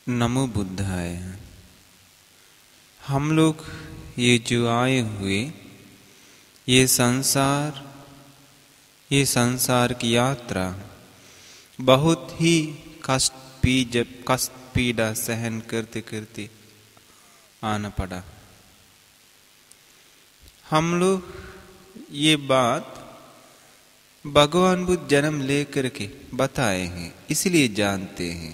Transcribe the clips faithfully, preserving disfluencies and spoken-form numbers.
नमो बुद्धाय। हम लोग ये जो आए हुए ये संसार ये संसार की यात्रा बहुत ही कष्ट पीज कष्ट पीड़ा सहन करते करते आना पड़ा। हम लोग ये बात भगवान बुद्ध जन्म लेकर के बताए हैं, इसलिए जानते हैं।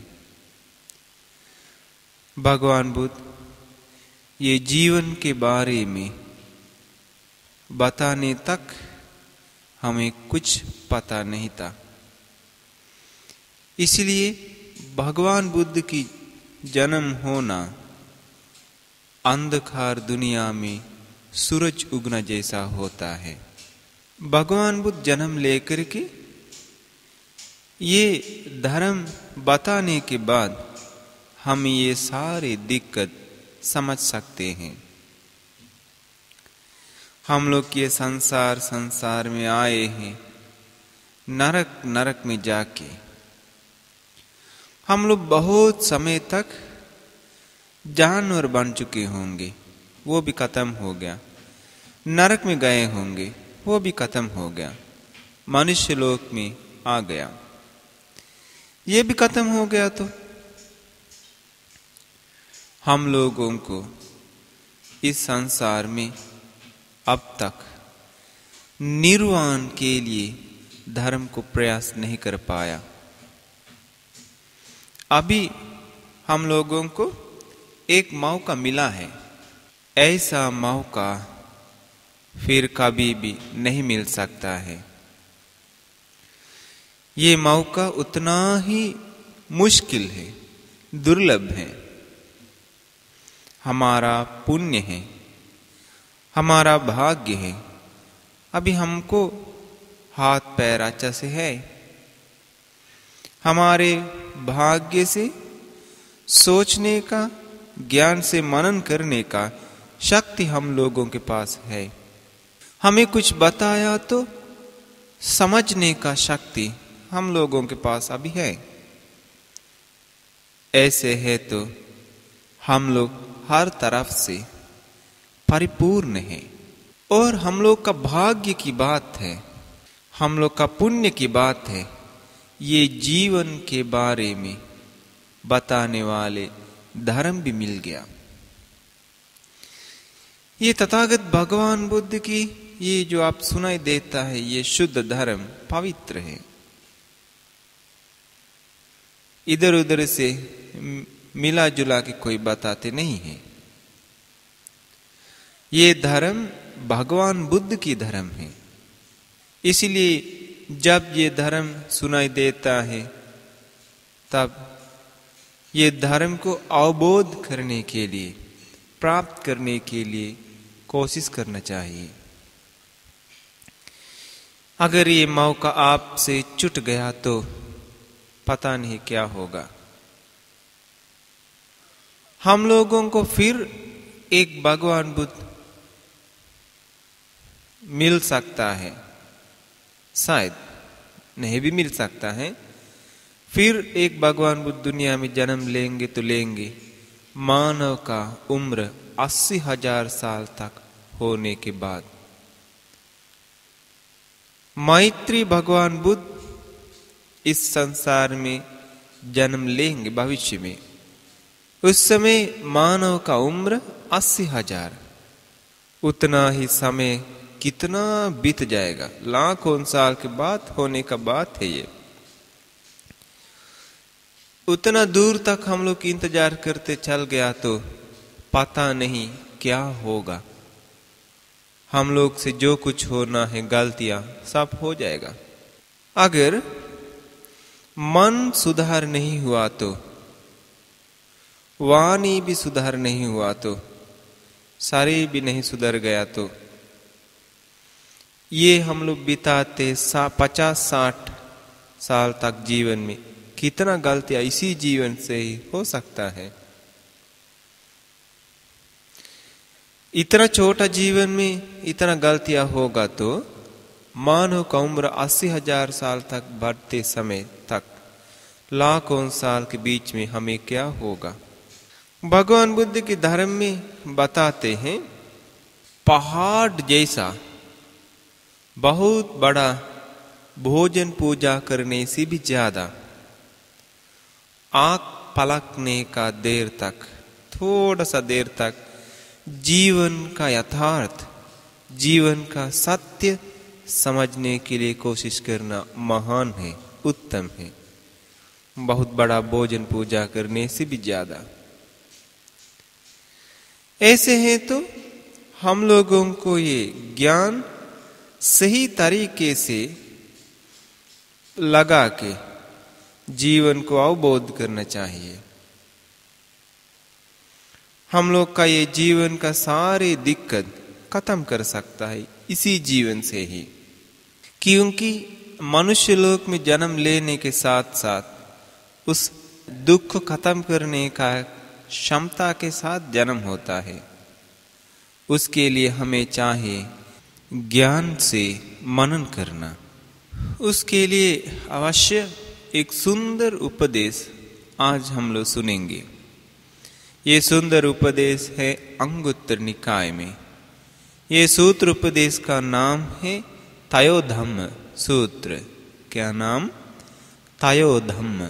भगवान बुद्ध ये जीवन के बारे में बताने तक हमें कुछ पता नहीं था। इसलिए भगवान बुद्ध की जन्म होना अंधकार दुनिया में सूरज उगना जैसा होता है। भगवान बुद्ध जन्म लेकर के ये धर्म बताने के बाद हम ये सारे दिक्कत समझ सकते हैं। हम लोग ये संसार संसार में आए हैं, नरक नरक में जाके हम लोग बहुत समय तक जानवर बन चुके होंगे, वो भी खत्म हो गया। नरक में गए होंगे, वो भी खत्म हो गया। मनुष्य लोक में आ गया, ये भी खत्म हो गया। तो हम लोगों को इस संसार में अब तक निर्वाण के लिए धर्म को प्रयास नहीं कर पाया। अभी हम लोगों को एक मौका मिला है, ऐसा मौका फिर कभी भी नहीं मिल सकता है। ये मौका उतना ही मुश्किल है, दुर्लभ है। हमारा पुण्य है, हमारा भाग्य है। अभी हमको हाथ पैर अच्छा से है, हमारे भाग्य से सोचने का, ज्ञान से मनन करने का शक्ति हम लोगों के पास है। हमें कुछ बताया तो समझने का शक्ति हम लोगों के पास अभी है। ऐसे है तो हम लोग हर तरफ से परिपूर्ण है। और हम लोग का भाग्य की बात है, हम लोग का पुण्य की बात है। ये जीवन के बारे में बताने वाले धर्म भी मिल गया। ये तथागत भगवान बुद्ध की ये जो आप सुनाई देता है, ये शुद्ध धर्म पवित्र है। इधर उधर से मिला जुला के कोई बताते नहीं है। ये धर्म भगवान बुद्ध की धर्म है। इसलिए जब ये धर्म सुनाई देता है, तब ये धर्म को अवबोध करने के लिए, प्राप्त करने के लिए कोशिश करना चाहिए। अगर ये मौका आपसे छूट गया तो पता नहीं क्या होगा। हम लोगों को फिर एक भगवान बुद्ध मिल सकता है, शायद नहीं भी मिल सकता है। फिर एक भगवान बुद्ध दुनिया में जन्म लेंगे तो लेंगे। मानव का उम्र अस्सी हजार साल तक होने के बाद मैत्री भगवान बुद्ध इस संसार में जन्म लेंगे भविष्य में। उस समय मानव का उम्र अस्सी हजार। उतना ही समय कितना बीत जाएगा, लाखों साल के बाद होने का बात है ये। उतना दूर तक हम लोग इंतजार करते चल गया तो पता नहीं क्या होगा। हम लोग से जो कुछ होना है, गलतियां सब हो जाएगा। अगर मन सुधार नहीं हुआ तो, वाणी भी सुधार नहीं हुआ तो, शरीर भी नहीं सुधर गया तो, ये हम लोग बिताते सा पचास साठ साल तक जीवन में कितना गलतियां इसी जीवन से ही हो सकता है। इतना छोटा जीवन में इतना गलतियां होगा तो मानव का उम्र अस्सी हजार साल तक बढ़ते समय तक लाखों साल के बीच में हमें क्या होगा। भगवान बुद्ध के धर्म में बताते हैं, पहाड़ जैसा बहुत बड़ा भोजन पूजा करने से भी ज्यादा आंख पलकने का देर तक, थोड़ा सा देर तक जीवन का यथार्थ, जीवन का सत्य समझने के लिए कोशिश करना महान है, उत्तम है, बहुत बड़ा भोजन पूजा करने से भी ज्यादा। ऐसे हैं तो हम लोगों को ये ज्ञान सही तरीके से लगा के जीवन को अवबोध करना चाहिए। हम लोग का ये जीवन का सारे दिक्कत खत्म कर सकता है इसी जीवन से ही, क्योंकि मनुष्य लोक में जन्म लेने के साथ साथ उस दुख खत्म करने का क्षमता के साथ जन्म होता है। उसके लिए हमें चाहिए ज्ञान से मनन करना। उसके लिए अवश्य एक सुंदर उपदेश आज हम लोग सुनेंगे। ये सुंदर उपदेश है अंगुत्तर निकाय में। ये सूत्र उपदेश का नाम है तयोधम्म सूत्र। क्या नाम? तयोधम्म।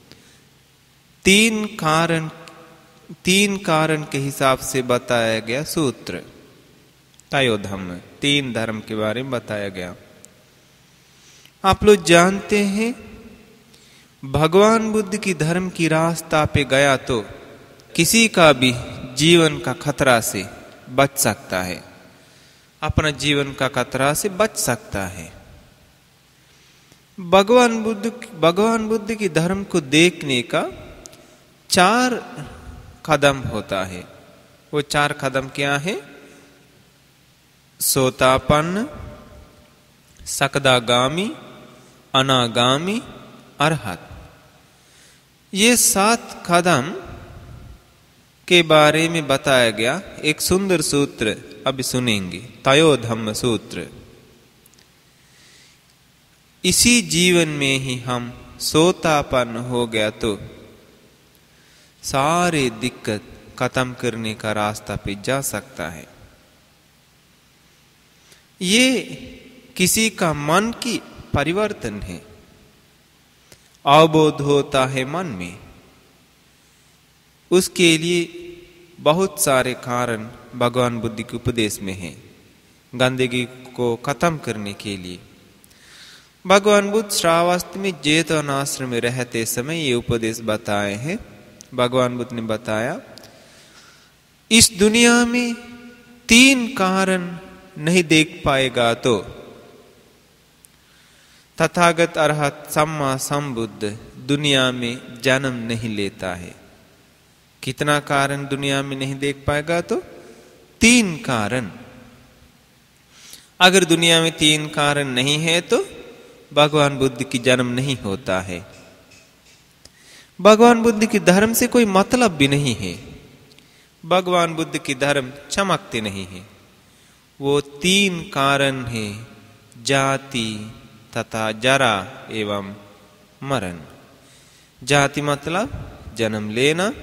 तीन कारण तीन कारण के हिसाब से बताया गया सूत्र तयोधम्म। तीन धर्म के बारे में बताया गया। आप लोग जानते हैं, भगवान बुद्ध की धर्म की रास्ता पे गया तो किसी का भी जीवन का खतरा से बच सकता है, अपना जीवन का खतरा से बच सकता है। भगवान बुद्ध भगवान बुद्ध की धर्म को देखने का चार कदम होता है। वो चार कदम क्या है? सोतापन्न, सकदागामी, अनागामी, अरहत। ये सात कदम के बारे में बताया गया एक सुंदर सूत्र अभी सुनेंगे, तयोधम्म सूत्र। इसी जीवन में ही हम सोतापन्न हो गया तो सारे दिक्कत खत्म करने का रास्ता पे जा सकता है। ये किसी का मन की परिवर्तन है, अवबोध होता है मन में। उसके लिए बहुत सारे कारण भगवान बुद्ध के उपदेश में हैं। गंदगी को खत्म करने के लिए भगवान बुद्ध श्रावस्ती में जेतवन आश्रम में रहते समय ये उपदेश बताए हैं। भगवान बुद्ध ने बताया, इस दुनिया में तीन कारण नहीं देख पाएगा तो तथागत अरहत सम्मा संबुद्ध दुनिया में जन्म नहीं लेता है। कितना कारण दुनिया में नहीं देख पाएगा तो तीन कारण। अगर दुनिया में तीन कारण नहीं है तो भगवान बुद्ध की जन्म नहीं होता है। भगवान बुद्ध की धर्म से कोई मतलब भी नहीं है। भगवान बुद्ध की धर्म चमकते नहीं है। वो तीन कारण है, जाति तथा जरा एवं मरण। जाति मतलब जन्म लेना।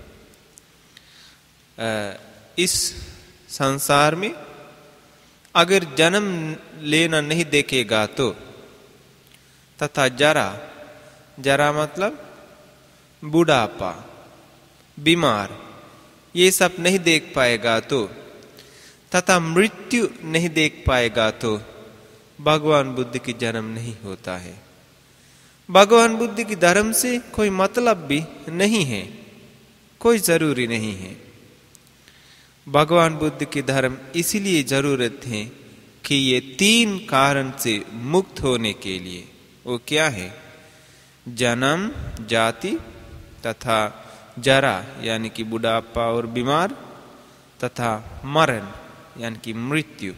इस संसार में अगर जन्म लेना नहीं देखेगा तो, तथा जरा, जरा मतलब बुढ़ापा, बीमार, ये सब नहीं देख पाएगा तो, तथा मृत्यु नहीं देख पाएगा तो भगवान बुद्ध की जन्म नहीं होता है। भगवान बुद्ध की धर्म से कोई मतलब भी नहीं है, कोई जरूरी नहीं है। भगवान बुद्ध की धर्म इसलिए जरूरत है कि ये तीन कारण से मुक्त होने के लिए। वो क्या है? जन्म, जाति तथा जरा यानी कि बुढ़ापा और बीमार, तथा मरण यानी कि मृत्यु।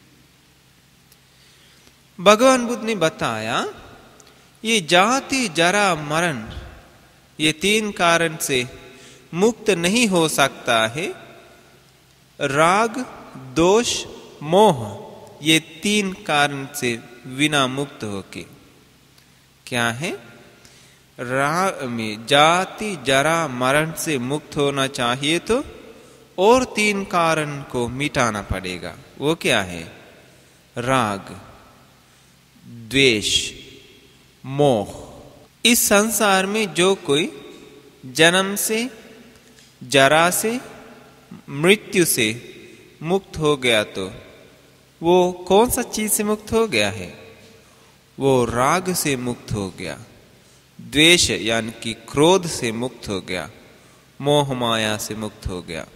भगवान बुद्ध ने बताया, ये जाति, जरा, मरण, ये तीन कारण से मुक्त नहीं हो सकता है। राग, दोष, मोह, ये तीन कारण से बिना मुक्त होके। क्या है? राग में जाति जरा मरण से मुक्त होना चाहिए तो और तीन कारण को मिटाना पड़ेगा। वो क्या है? राग, द्वेष, मोह। इस संसार में जो कोई जन्म से, जरा से, मृत्यु से मुक्त हो गया तो वो कौन सा चीज से मुक्त हो गया है? वो राग से मुक्त हो गया, द्वेष यानी कि क्रोध से मुक्त हो गया, मोह माया से मुक्त हो गया।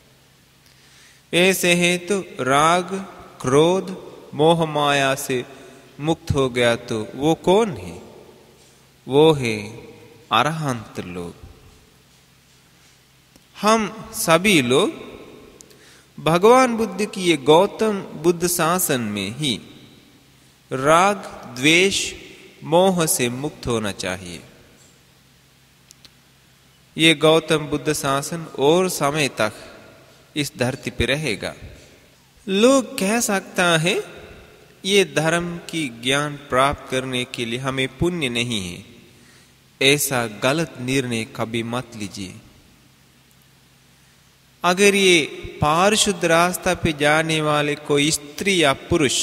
ऐसे है तो राग, क्रोध, मोह माया से मुक्त हो गया तो वो कौन है? वो है अरहंत लोग। हम सभी लोग भगवान बुद्ध की ये गौतम बुद्ध शासन में ही राग, द्वेष, मोह से मुक्त होना चाहिए। ये गौतम बुद्ध शासन और समय तक इस धरती पर रहेगा। लोग कह सकता है ये धर्म की ज्ञान प्राप्त करने के लिए हमें पुण्य नहीं है। ऐसा गलत निर्णय कभी मत लीजिए। अगर ये पारिशुद्ध रास्ता पे जाने वाले कोई स्त्री या पुरुष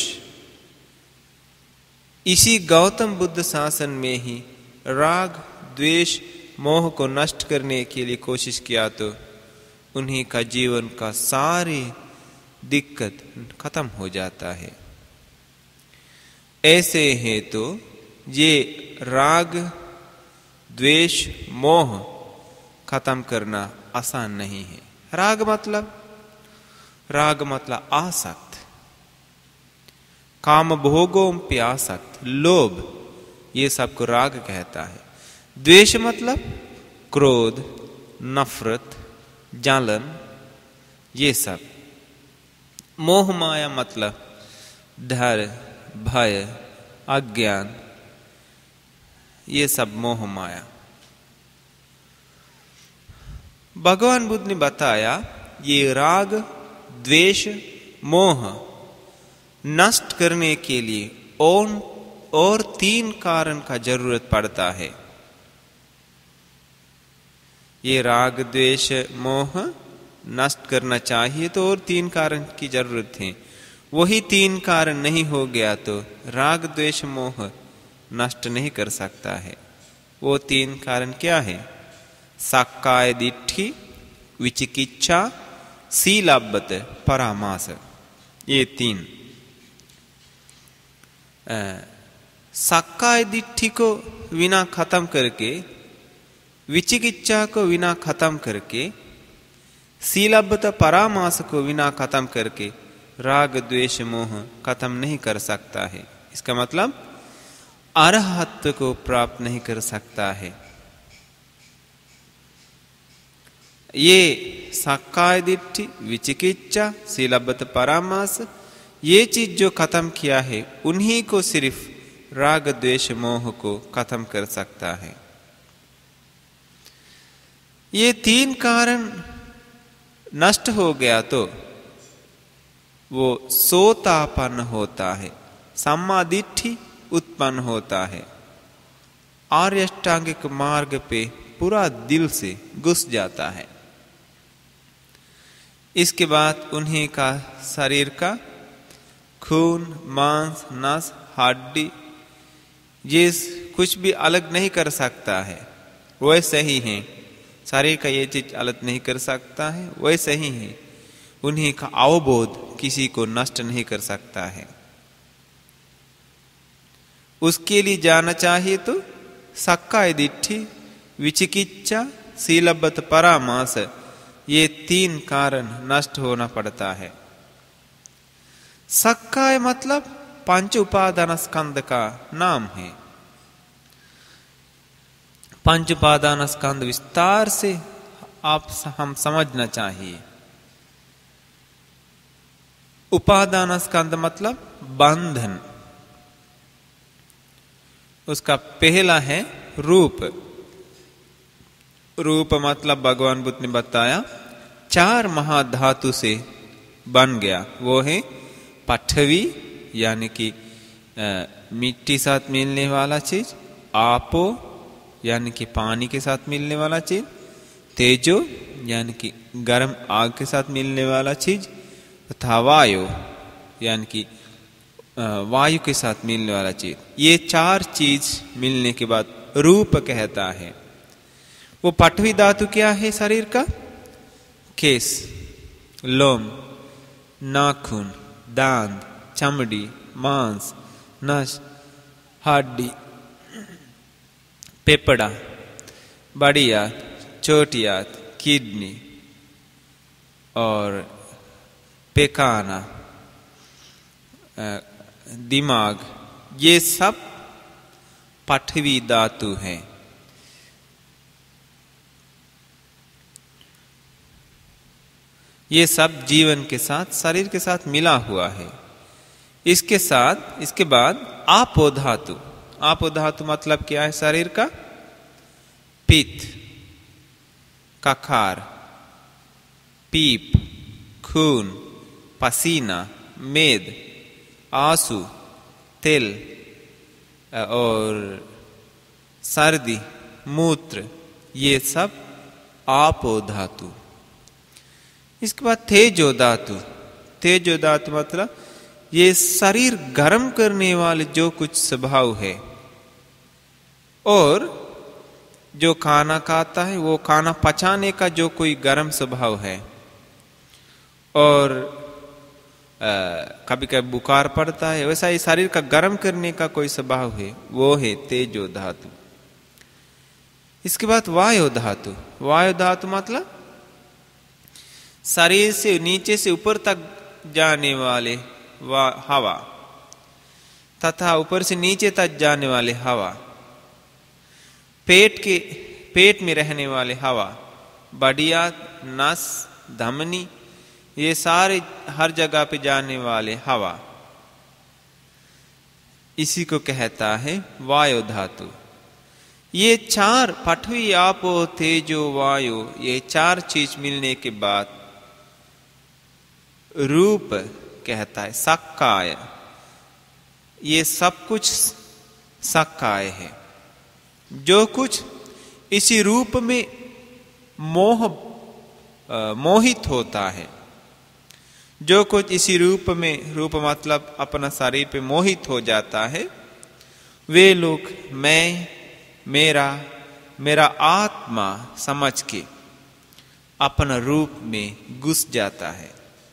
इसी गौतम बुद्ध शासन में ही राग, द्वेष, मोह को नष्ट करने के लिए कोशिश किया तो उन्हीं का जीवन का सारी दिक्कत खत्म हो जाता है। ऐसे है तो ये राग, द्वेष, मोह खत्म करना आसान नहीं है। राग मतलब राग मतलब आसक्त, काम भोगों पे आसक्त, लोभ, ये सबको राग कहता है। द्वेष मतलब क्रोध, नफरत, जलन, ये सब। मोह माया मतलब डर, भय, अज्ञान, ये सब मोह माया। भगवान बुद्ध ने बताया ये राग, द्वेष, मोह नष्ट करने के लिए और और तीन कारण का जरूरत पड़ता है। ये राग, द्वेष, मोह नष्ट करना चाहिए तो और तीन कारण की जरूरत है। वही तीन कारण नहीं हो गया तो राग, द्वेष, मोह नष्ट नहीं कर सकता है। वो तीन कारण क्या है? सक्काय दिट्ठी, विचिकिच्छा, सीलब्बत, परामास। ये तीन। सक्काय दिट्ठी को विना खत्म करके, विचिकिच्छा को विना खत्म करके, सीलब्बत, परामास को विना खत्म करके राग, द्वेष, मोह खत्म नहीं कर सकता है। इसका मतलब अरहत्व को प्राप्त नहीं कर सकता है। ये सक्काय दिट्ठी, विचिकिच्छा, सीलब्बत, परामास, ये चीज जो खत्म किया है उन्हीं को सिर्फ राग, द्वेष, मोह को खत्म कर सकता है। ये तीन कारण नष्ट हो गया तो वो सोतापन्न होता है, सम्मा दिट्ठी उत्पन्न होता है, आर्य अष्टांगिक मार्ग पे पूरा दिल से घुस जाता है। इसके बाद उन्हीं का शरीर का खून, मांस, नस, हड्डी ये कुछ भी अलग नहीं कर सकता है। वैसे ही है शरीर का ये चीज अलग नहीं कर सकता है, वैसे ही है उन्हीं का अवबोध किसी को नष्ट नहीं कर सकता है। उसके लिए जाना चाहिए तो सक्काय दिट्ठी, विचिकिच्छा, सीलब्बत, परामास, ये तीन कारण नष्ट होना पड़ता है। सक्काय मतलब पंच उपादान स्कंद का नाम है। पंच उपादान स्कंद विस्तार से आप हम समझना चाहिए। उपादान स्कंद मतलब बंधन। उसका पहला है रूप। रूप मतलब भगवान बुद्ध ने बताया चार महाधातु से बन गया। वो है पृथ्वी यानी कि मिट्टी साथ मिलने वाला चीज, आपो यानी कि पानी के साथ मिलने वाला चीज, तेजो यानी कि गर्म आग के साथ मिलने वाला चीज, तथा वायु यानी कि वायु के साथ मिलने वाला चीज। ये चार चीज मिलने के बाद रूप कहता है। वो पठवी धातु क्या है शरीर का? केस, लोम, नाखून, दांत, चमड़ी, मांस, नस, हड्डी, पेपड़ा, बड़ी आंत, छोटी आंत, किडनी और पेखाना, दिमाग, ये सब पठवी धातु हैं। ये सब जीवन के साथ, शरीर के साथ मिला हुआ है। इसके साथ, इसके बाद आपो धातु। आपो धातु मतलब क्या है शरीर का? पित्त, कखार, पीप, खून, पसीना, मेद, आंसू, तिल और सर्दी, मूत्र, ये सब आपो धातु। इसके बाद तेजो धातु। तेजो धातु मतलब ये शरीर गर्म करने वाले जो कुछ स्वभाव है, और जो खाना खाता है वो खाना पचाने का जो कोई गर्म स्वभाव है, और आ, कभी कभी बुखार पड़ता है, वैसा ही शरीर का गर्म करने का कोई स्वभाव है, वो है तेजो धातु। इसके बाद वायु धातु। वायु धातु मतलब शरीर से नीचे से ऊपर तक जाने वाले हवा, तथा ऊपर से नीचे तक जाने वाले हवा, पेट के पेट में रहने वाले हवा, बढ़िया, नस, धमनी, ये सारे हर जगह पे जाने वाले हवा, इसी को कहता है वायु धातु। ये चार पठवी, आपो, तेजो, वायु, ये चार चीज मिलने के बाद रूप कहता है सक्काय। ये सब कुछ सक्काय है। जो कुछ इसी रूप में मोह मोहित होता है, जो कुछ इसी रूप में, रूप मतलब अपना शरीर पे मोहित हो जाता है, वे लोग मैं, मेरा, मेरा आत्मा समझ के अपना रूप में घुस जाता है,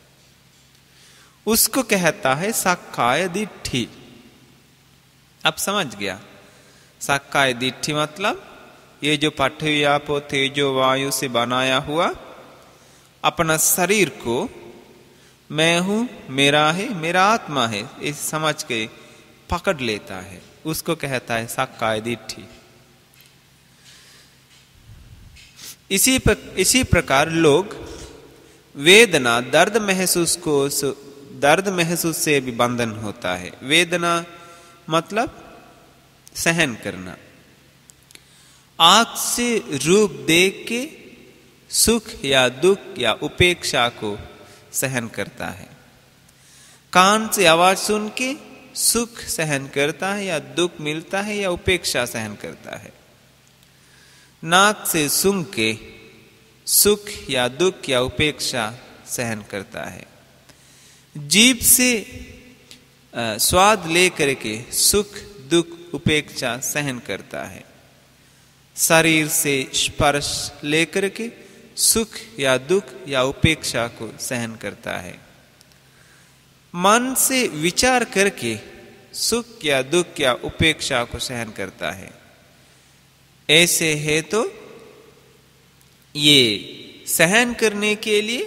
उसको कहता है सक्काय दिट्ठी। अब समझ गया? सक्काय दिट्ठी मतलब ये जो पठवी, आपो, तेजो, वायु से बनाया हुआ अपना शरीर को मैं हूं, मेरा है, मेरा आत्मा है, इस समझ के पकड़ लेता है, उसको कहता है सक्काय दिट्ठी। इसी पर, इसी प्रकार लोग वेदना, दर्द महसूस को, दर्द महसूस से भी बंधन होता है। वेदना मतलब सहन करना। आंख से रूप देख के सुख या दुख या उपेक्षा को सहन करता है। कान से आवाज सुन के सुख सहन करता है या दुख मिलता है या उपेक्षा सहन करता है। नाक से सूंघ के सुख या दुख या उपेक्षा सहन करता है। जीभ से स्वाद लेकर के सुख दुख उपेक्षा सहन करता है। शरीर से स्पर्श लेकर के सुख या दुख या उपेक्षा को सहन करता है। मन से विचार करके सुख या दुख या उपेक्षा को सहन करता है। ऐसे है तो ये सहन करने के लिए,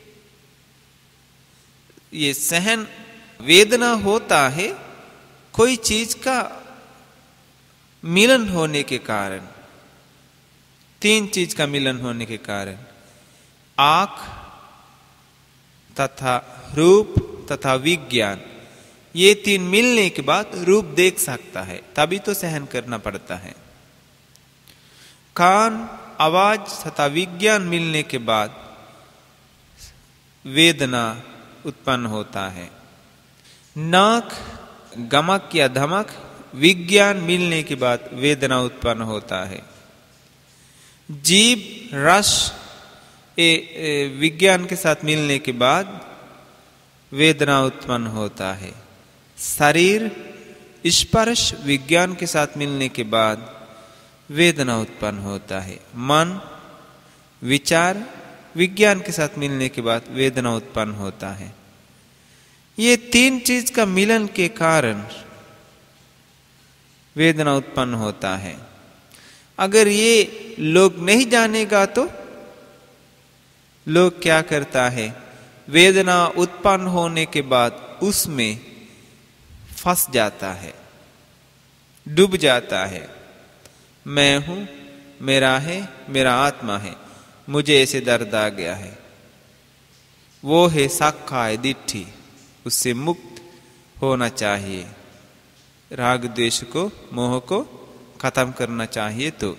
ये सहन वेदना होता है कोई चीज का मिलन होने के कारण, तीन चीज का मिलन होने के कारण, आंख तथा रूप तथा विज्ञान, ये तीन मिलने के बाद रूप देख सकता है, तभी तो सहन करना पड़ता है। कान, आवाज तथा विज्ञान मिलने के बाद वेदना उत्पन्न होता है। नाक, गमक या धमक, विज्ञान मिलने के बाद वेदना उत्पन्न होता है। जीभ रस ए, ए, विज्ञान के साथ मिलने के बाद वेदना उत्पन्न होता है। शरीर स्पर्श विज्ञान के साथ मिलने के बाद वेदना उत्पन्न होता है। मन विचार विज्ञान के साथ मिलने के बाद वेदना उत्पन्न होता है। ये तीन चीज का मिलन के कारण वेदना उत्पन्न होता है। अगर ये लोग नहीं जानेगा तो लोग क्या करता है, वेदना उत्पन्न होने के बाद उसमें फंस जाता है, डूब जाता है। मैं हूं, मेरा है, मेरा आत्मा है, मुझे ऐसे दर्द आ गया है। वो है साक्काय दिट्ठी, उससे मुक्त होना चाहिए। राग द्वेष को, मोह को खत्म करना चाहिए। तो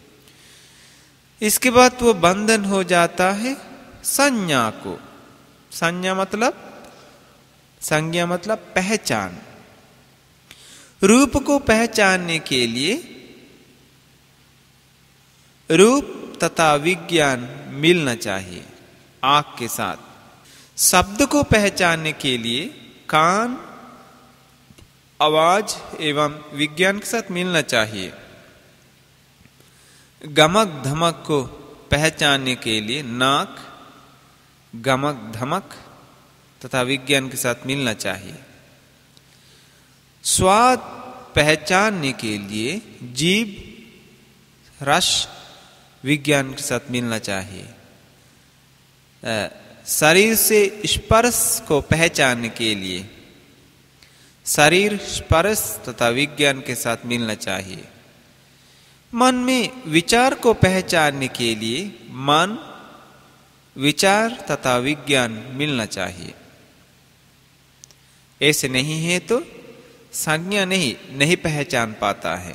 इसके बाद वो बंधन हो जाता है संज्ञा को। संज्ञा मतलब संज्ञा मतलब पहचान। रूप को पहचानने के लिए रूप तथा विज्ञान मिलना चाहिए आंख के साथ। शब्द को पहचानने के लिए कान आवाज एवं विज्ञान के साथ मिलना चाहिए। गमक धमक को पहचानने के लिए नाक गमक धमक तथा विज्ञान के साथ मिलना चाहिए। स्वाद पहचानने के लिए जीभ रस विज्ञान के साथ मिलना चाहिए। शरीर से स्पर्श को पहचानने के लिए शरीर स्पर्श तथा विज्ञान के साथ मिलना चाहिए। मन में विचार को पहचानने के लिए मन विचार तथा विज्ञान मिलना चाहिए। ऐसे नहीं है तो संज्ञा नहीं नहीं पहचान पाता है।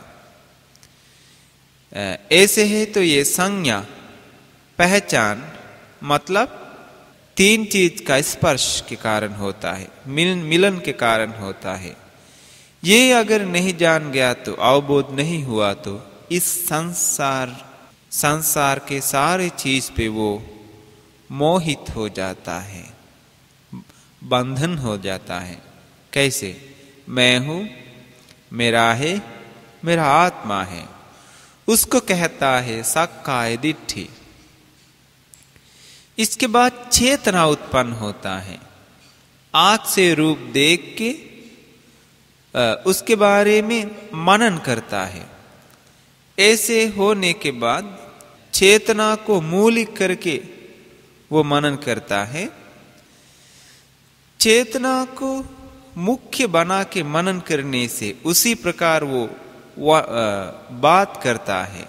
ऐसे है तो ये संज्ञा पहचान मतलब तीन चीज का स्पर्श के कारण होता है, मिलन मिलन के कारण होता है। ये अगर नहीं जान गया तो, अवबोध नहीं हुआ तो इस संसार संसार के सारे चीज पे वो मोहित हो जाता है, बंधन हो जाता है। कैसे? मैं हूं, मेरा है, मेरा आत्मा है, उसको कहता है साक्काय दिट्ठी। इसके बाद चेतना उत्पन्न होता है। आंख से रूप देख के उसके बारे में मनन करता है। ऐसे होने के बाद चेतना को मूलिक करके वो मनन करता है। चेतना को मुख्य बना के मनन करने से उसी प्रकार वो बात करता है।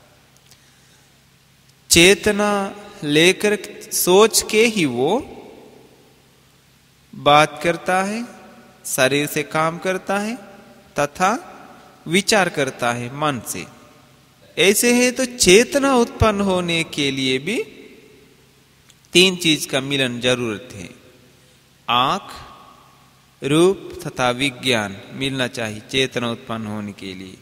चेतना लेकर सोच के ही वो बात करता है, शरीर से काम करता है तथा विचार करता है मन से। ऐसे है तो चेतना उत्पन्न होने के लिए भी तीन चीज का मिलन जरूरत है। आंख, रूप तथा विज्ञान मिलना चाहिए चेतना उत्पन्न होने के लिए।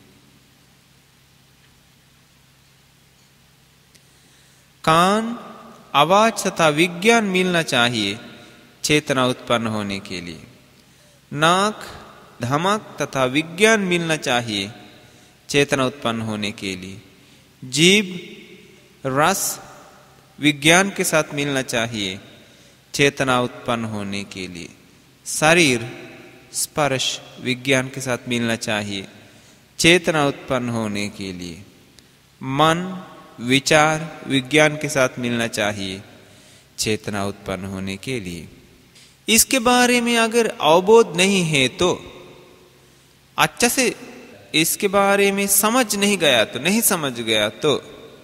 कान, आवाज तथा विज्ञान मिलना चाहिए चेतना उत्पन्न होने के लिए। नाक, धमक तथा विज्ञान मिलना चाहिए चेतना उत्पन्न होने के लिए। जीभ, रस विज्ञान के साथ मिलना चाहिए चेतना उत्पन्न होने के लिए। शरीर, स्पर्श विज्ञान के साथ मिलना चाहिए चेतना उत्पन्न होने के लिए। मन, विचार विज्ञान के साथ मिलना चाहिए चेतना उत्पन्न होने के लिए। इसके बारे में अगर अवबोध नहीं है तो, अच्छा से इसके बारे में समझ नहीं गया तो, नहीं समझ गया तो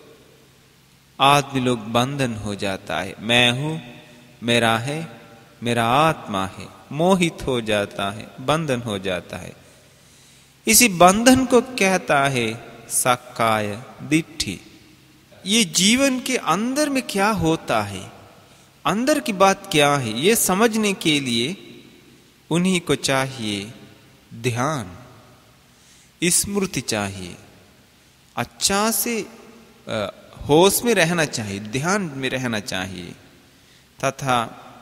आदमी लोग बंधन हो जाता है। मैं हूं, मेरा है, मेरा आत्मा है, मोहित हो जाता है, बंधन हो जाता है। इसी बंधन को कहता है साक्काय दिट्ठी। ये जीवन के अंदर में क्या होता है, अंदर की बात क्या है, ये समझने के लिए उन्हीं को चाहिए ध्यान। स्मृति चाहिए, अच्छा से होश में रहना चाहिए, ध्यान में रहना चाहिए तथा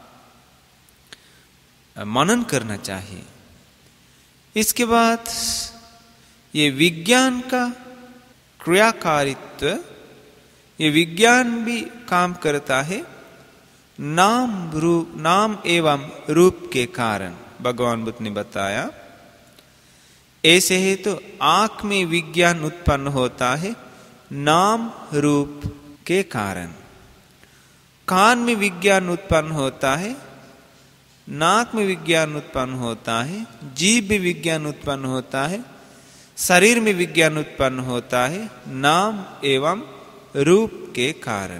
मनन करना चाहिए। इसके बाद ये विज्ञान का क्रियाकारित्व, ये विज्ञान भी काम करता है नाम रूप, नाम एवं रूप के कारण। भगवान बुद्ध ने बताया ऐसे है तो आंख में विज्ञान उत्पन्न होता है नाम रूप के कारण, कान में विज्ञान उत्पन्न होता है, नाक में विज्ञान उत्पन्न होता है, जीभ में विज्ञान उत्पन्न होता है, शरीर में विज्ञान उत्पन्न होता है नाम एवं रूप के कारण।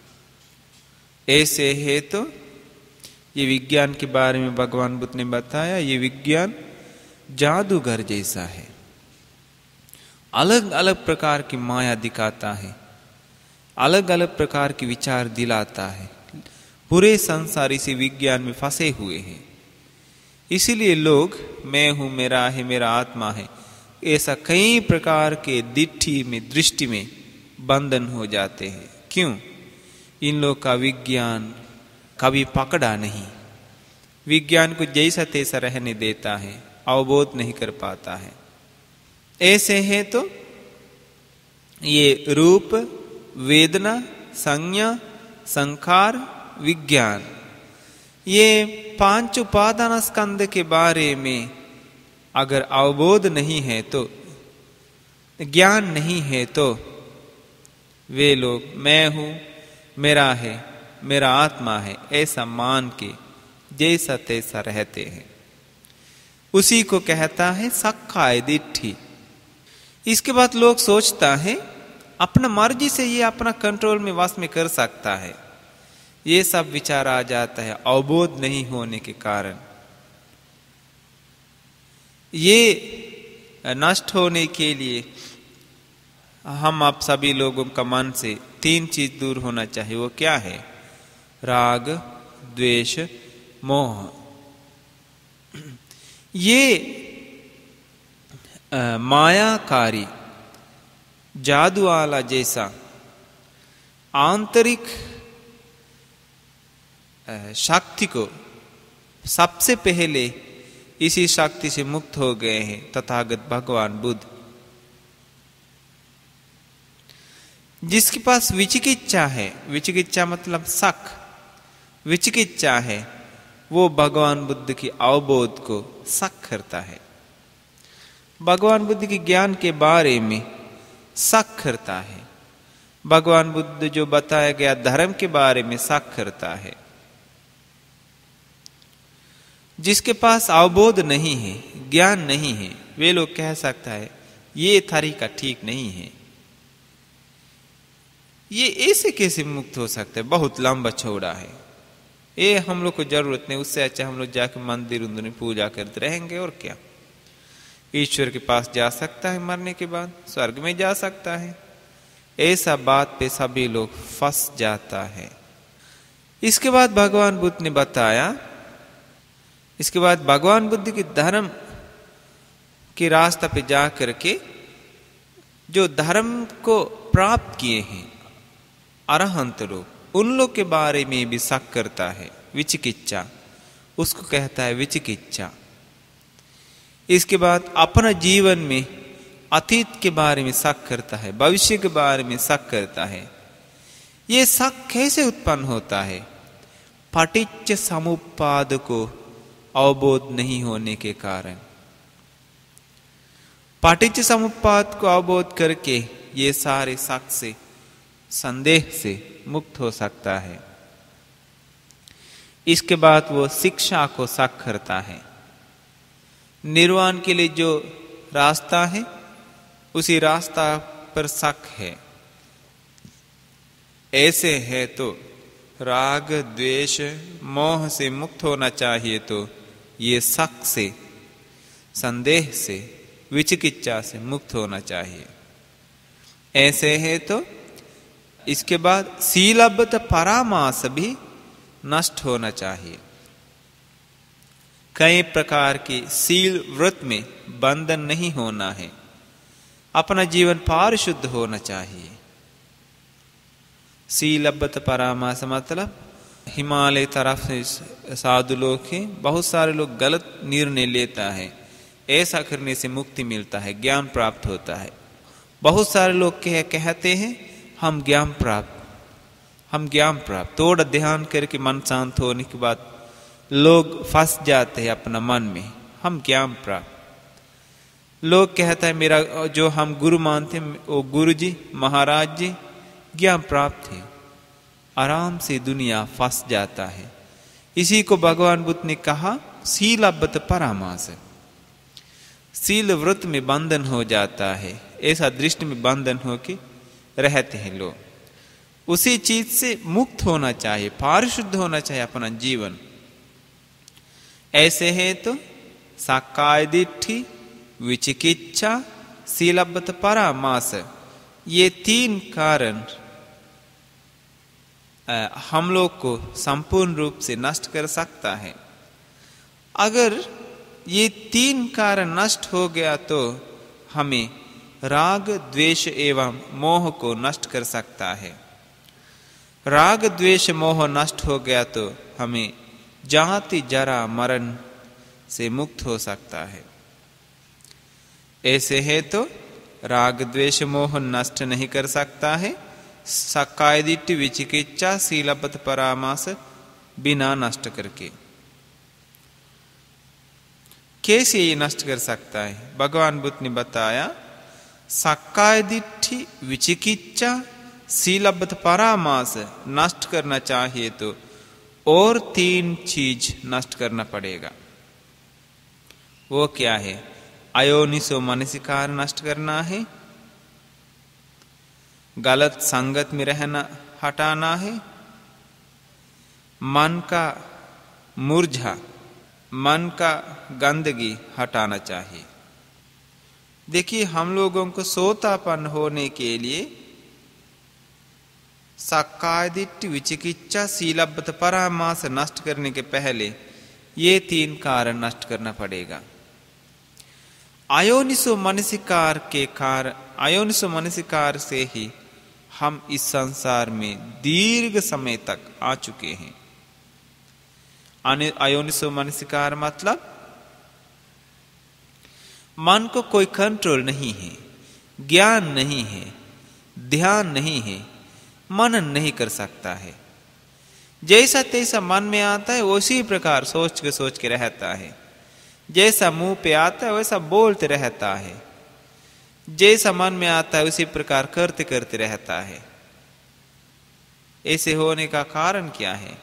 ऐसे है तो ये विज्ञान के बारे में भगवान बुद्ध ने बताया, ये विज्ञान जादूगर जैसा है, अलग अलग प्रकार की माया दिखाता है, अलग अलग प्रकार के विचार दिलाता है। पूरे संसार इसी विज्ञान में फंसे हुए हैं। इसीलिए लोग मैं हूं, मेरा है, मेरा आत्मा है, ऐसा कई प्रकार के दिट्ठी में, दृष्टि में बंधन हो जाते हैं। क्यों? इन लोग का विज्ञान कभी पकड़ा नहीं, विज्ञान को जैसा तैसा रहने देता है, अवबोध नहीं कर पाता है। ऐसे है तो ये रूप, वेदना, संज्ञा, संखार, विज्ञान, ये पांच उपादान स्कंद के बारे में अगर अवबोध नहीं है तो, ज्ञान नहीं है तो वे लोग मैं हूं, मेरा है, मेरा आत्मा है ऐसा मान के जैसा तैसा रहते हैं। उसी को कहता है सक्काय दिट्ठी। इसके बाद लोग सोचता है अपना मर्जी से ये अपना कंट्रोल में वश में कर सकता है, ये सब विचार आ जाता है अवबोध नहीं होने के कारण। ये नष्ट होने के लिए हम आप सभी लोगों का मन से तीन चीज दूर होना चाहिए। वो क्या है? राग, द्वेष, मोह। ये आ, मायाकारी जादू वाला जैसा आंतरिक शक्ति को सबसे पहले इसी शक्ति से मुक्त हो गए हैं तथागत भगवान बुद्ध। जिसके पास विचिकिच्छा है, विचिकिच्छा मतलब शक, विचिकिच्छा है, वो भगवान बुद्ध की अवबोध को शक करता है, भगवान बुद्ध के ज्ञान के बारे में शक करता है, भगवान बुद्ध जो बताया गया धर्म के बारे में शक करता है। जिसके पास अवबोध नहीं है, ज्ञान नहीं है, वे लोग कह सकता है ये तरीका ठीक नहीं है, ये ऐसे कैसे मुक्त हो सकता है, बहुत लंबा चौड़ा है, ये हम लोग को जरूरत नहीं, उससे अच्छा हम लोग जाकर मंदिर उंदिर में पूजा करते रहेंगे और क्या। ईश्वर के पास जा सकता है, मरने के बाद स्वर्ग में जा सकता है। ऐसा बात पे सभी लोग फंस जाता है। इसके बाद भगवान बुद्ध ने बताया, इसके बाद भगवान बुद्ध के धर्म के रास्ता पे जा करके जो धर्म को प्राप्त किए हैं अरहंत लोग, उन लोग के बारे में भी शक करता है, विचिकिच्छा, उसको कहता है विचिकिच्छा। इसके बाद अपना जीवन में अतीत के बारे में शक करता है, भविष्य के बारे में शक करता है। ये शक कैसे उत्पन्न होता है? पटिच्च समुप्पाद को अवबोध नहीं होने के कारण। पटिच्च समुप्पाद को अवबोध करके ये सारे शक से, संदेह से मुक्त हो सकता है। इसके बाद वो शिक्षा को शक करता है। निर्वाण के लिए जो रास्ता है उसी रास्ता पर शक है। ऐसे है तो राग, द्वेष, मोह से मुक्त होना चाहिए तो ये शक से, संदेह से, विचिकिच्छा से मुक्त होना चाहिए। ऐसे है तो इसके बाद शीलबद्ध परामास भी नष्ट होना चाहिए। कई प्रकार के शील व्रत में बंधन नहीं होना है, अपना जीवन पारिशुद्ध होना चाहिए। सीलबत परामास मतलब हिमालय तरफ से साधु लोग हैं, बहुत सारे लोग गलत निर्णय लेता है, ऐसा करने से मुक्ति मिलता है, ज्ञान प्राप्त होता है। बहुत सारे लोग कह, कहते हैं हम ज्ञान प्राप्त हम ज्ञान प्राप्त थोड़ा ध्यान करके मन शांत होने के बाद लोग फंस जाते हैं अपना मन में, हम ज्ञान प्राप्त। लोग कहता है मेरा जो हम गुरु मानते हैं वो गुरु जी महाराज जी ज्ञान प्राप्त है, आराम से दुनिया फंस जाता है। इसी को भगवान बुद्ध ने कहा सीलबत परामास, सील व्रत में बंधन हो जाता है, ऐसा दृष्टि में बंधन होके रहते हैं लोग। उसी चीज से मुक्त होना चाहिए, पारिशुद्ध होना चाहिए अपना जीवन। ऐसे है तो साक्काय दिट्ठि, विचिकिच्छा, सीलबत परामास, ये तीन कारण हम लोग को संपूर्ण रूप से नष्ट कर सकता है। अगर ये तीन कारण नष्ट हो गया तो हमें राग द्वेष एवं मोह को नष्ट कर सकता है। राग द्वेष मोह नष्ट हो गया तो हमें जाति जरा मरण से मुक्त हो सकता है। ऐसे है तो राग द्वेष मोह नष्ट नहीं कर सकता है साक्काय दिट्ठि विचिकिच्छा सीलबत परामास बिना नष्ट करके। कैसे ये नष्ट कर सकता है? भगवान बुद्ध ने बताया साक्काय दिट्ठि विचिकिच्छा सीलबत परामास नष्ट करना चाहिए तो और तीन चीज नष्ट करना पड़ेगा। वो क्या है? अयोनिसो मनसिकार नष्ट करना है, गलत संगत में रहना हटाना है, मन का मूर्छा मन का गंदगी हटाना चाहिए। देखिए हम लोगों को सोतापन होने के लिए साक्काय दिट्ठि विचिकिच्छा सीलबत परामास नष्ट करने के पहले ये तीन कारण नष्ट करना पड़ेगा। अयोनिसो मनसिकार के कारण अयोनिसो मनसिकार से ही हम इस संसार में दीर्घ समय तक आ चुके हैं। अयोनिसो मनसिकार मतलब मन को कोई कंट्रोल नहीं है, ज्ञान नहीं है, ध्यान नहीं है, मनन नहीं कर सकता है। जैसा तैसा मन में आता है उसी प्रकार सोच के सोच के रहता है, जैसा मुंह पे आता है वैसा बोलते रहता है, जैसा मन में आता है उसी प्रकार करते करते रहता है। ऐसे होने का कारण क्या है?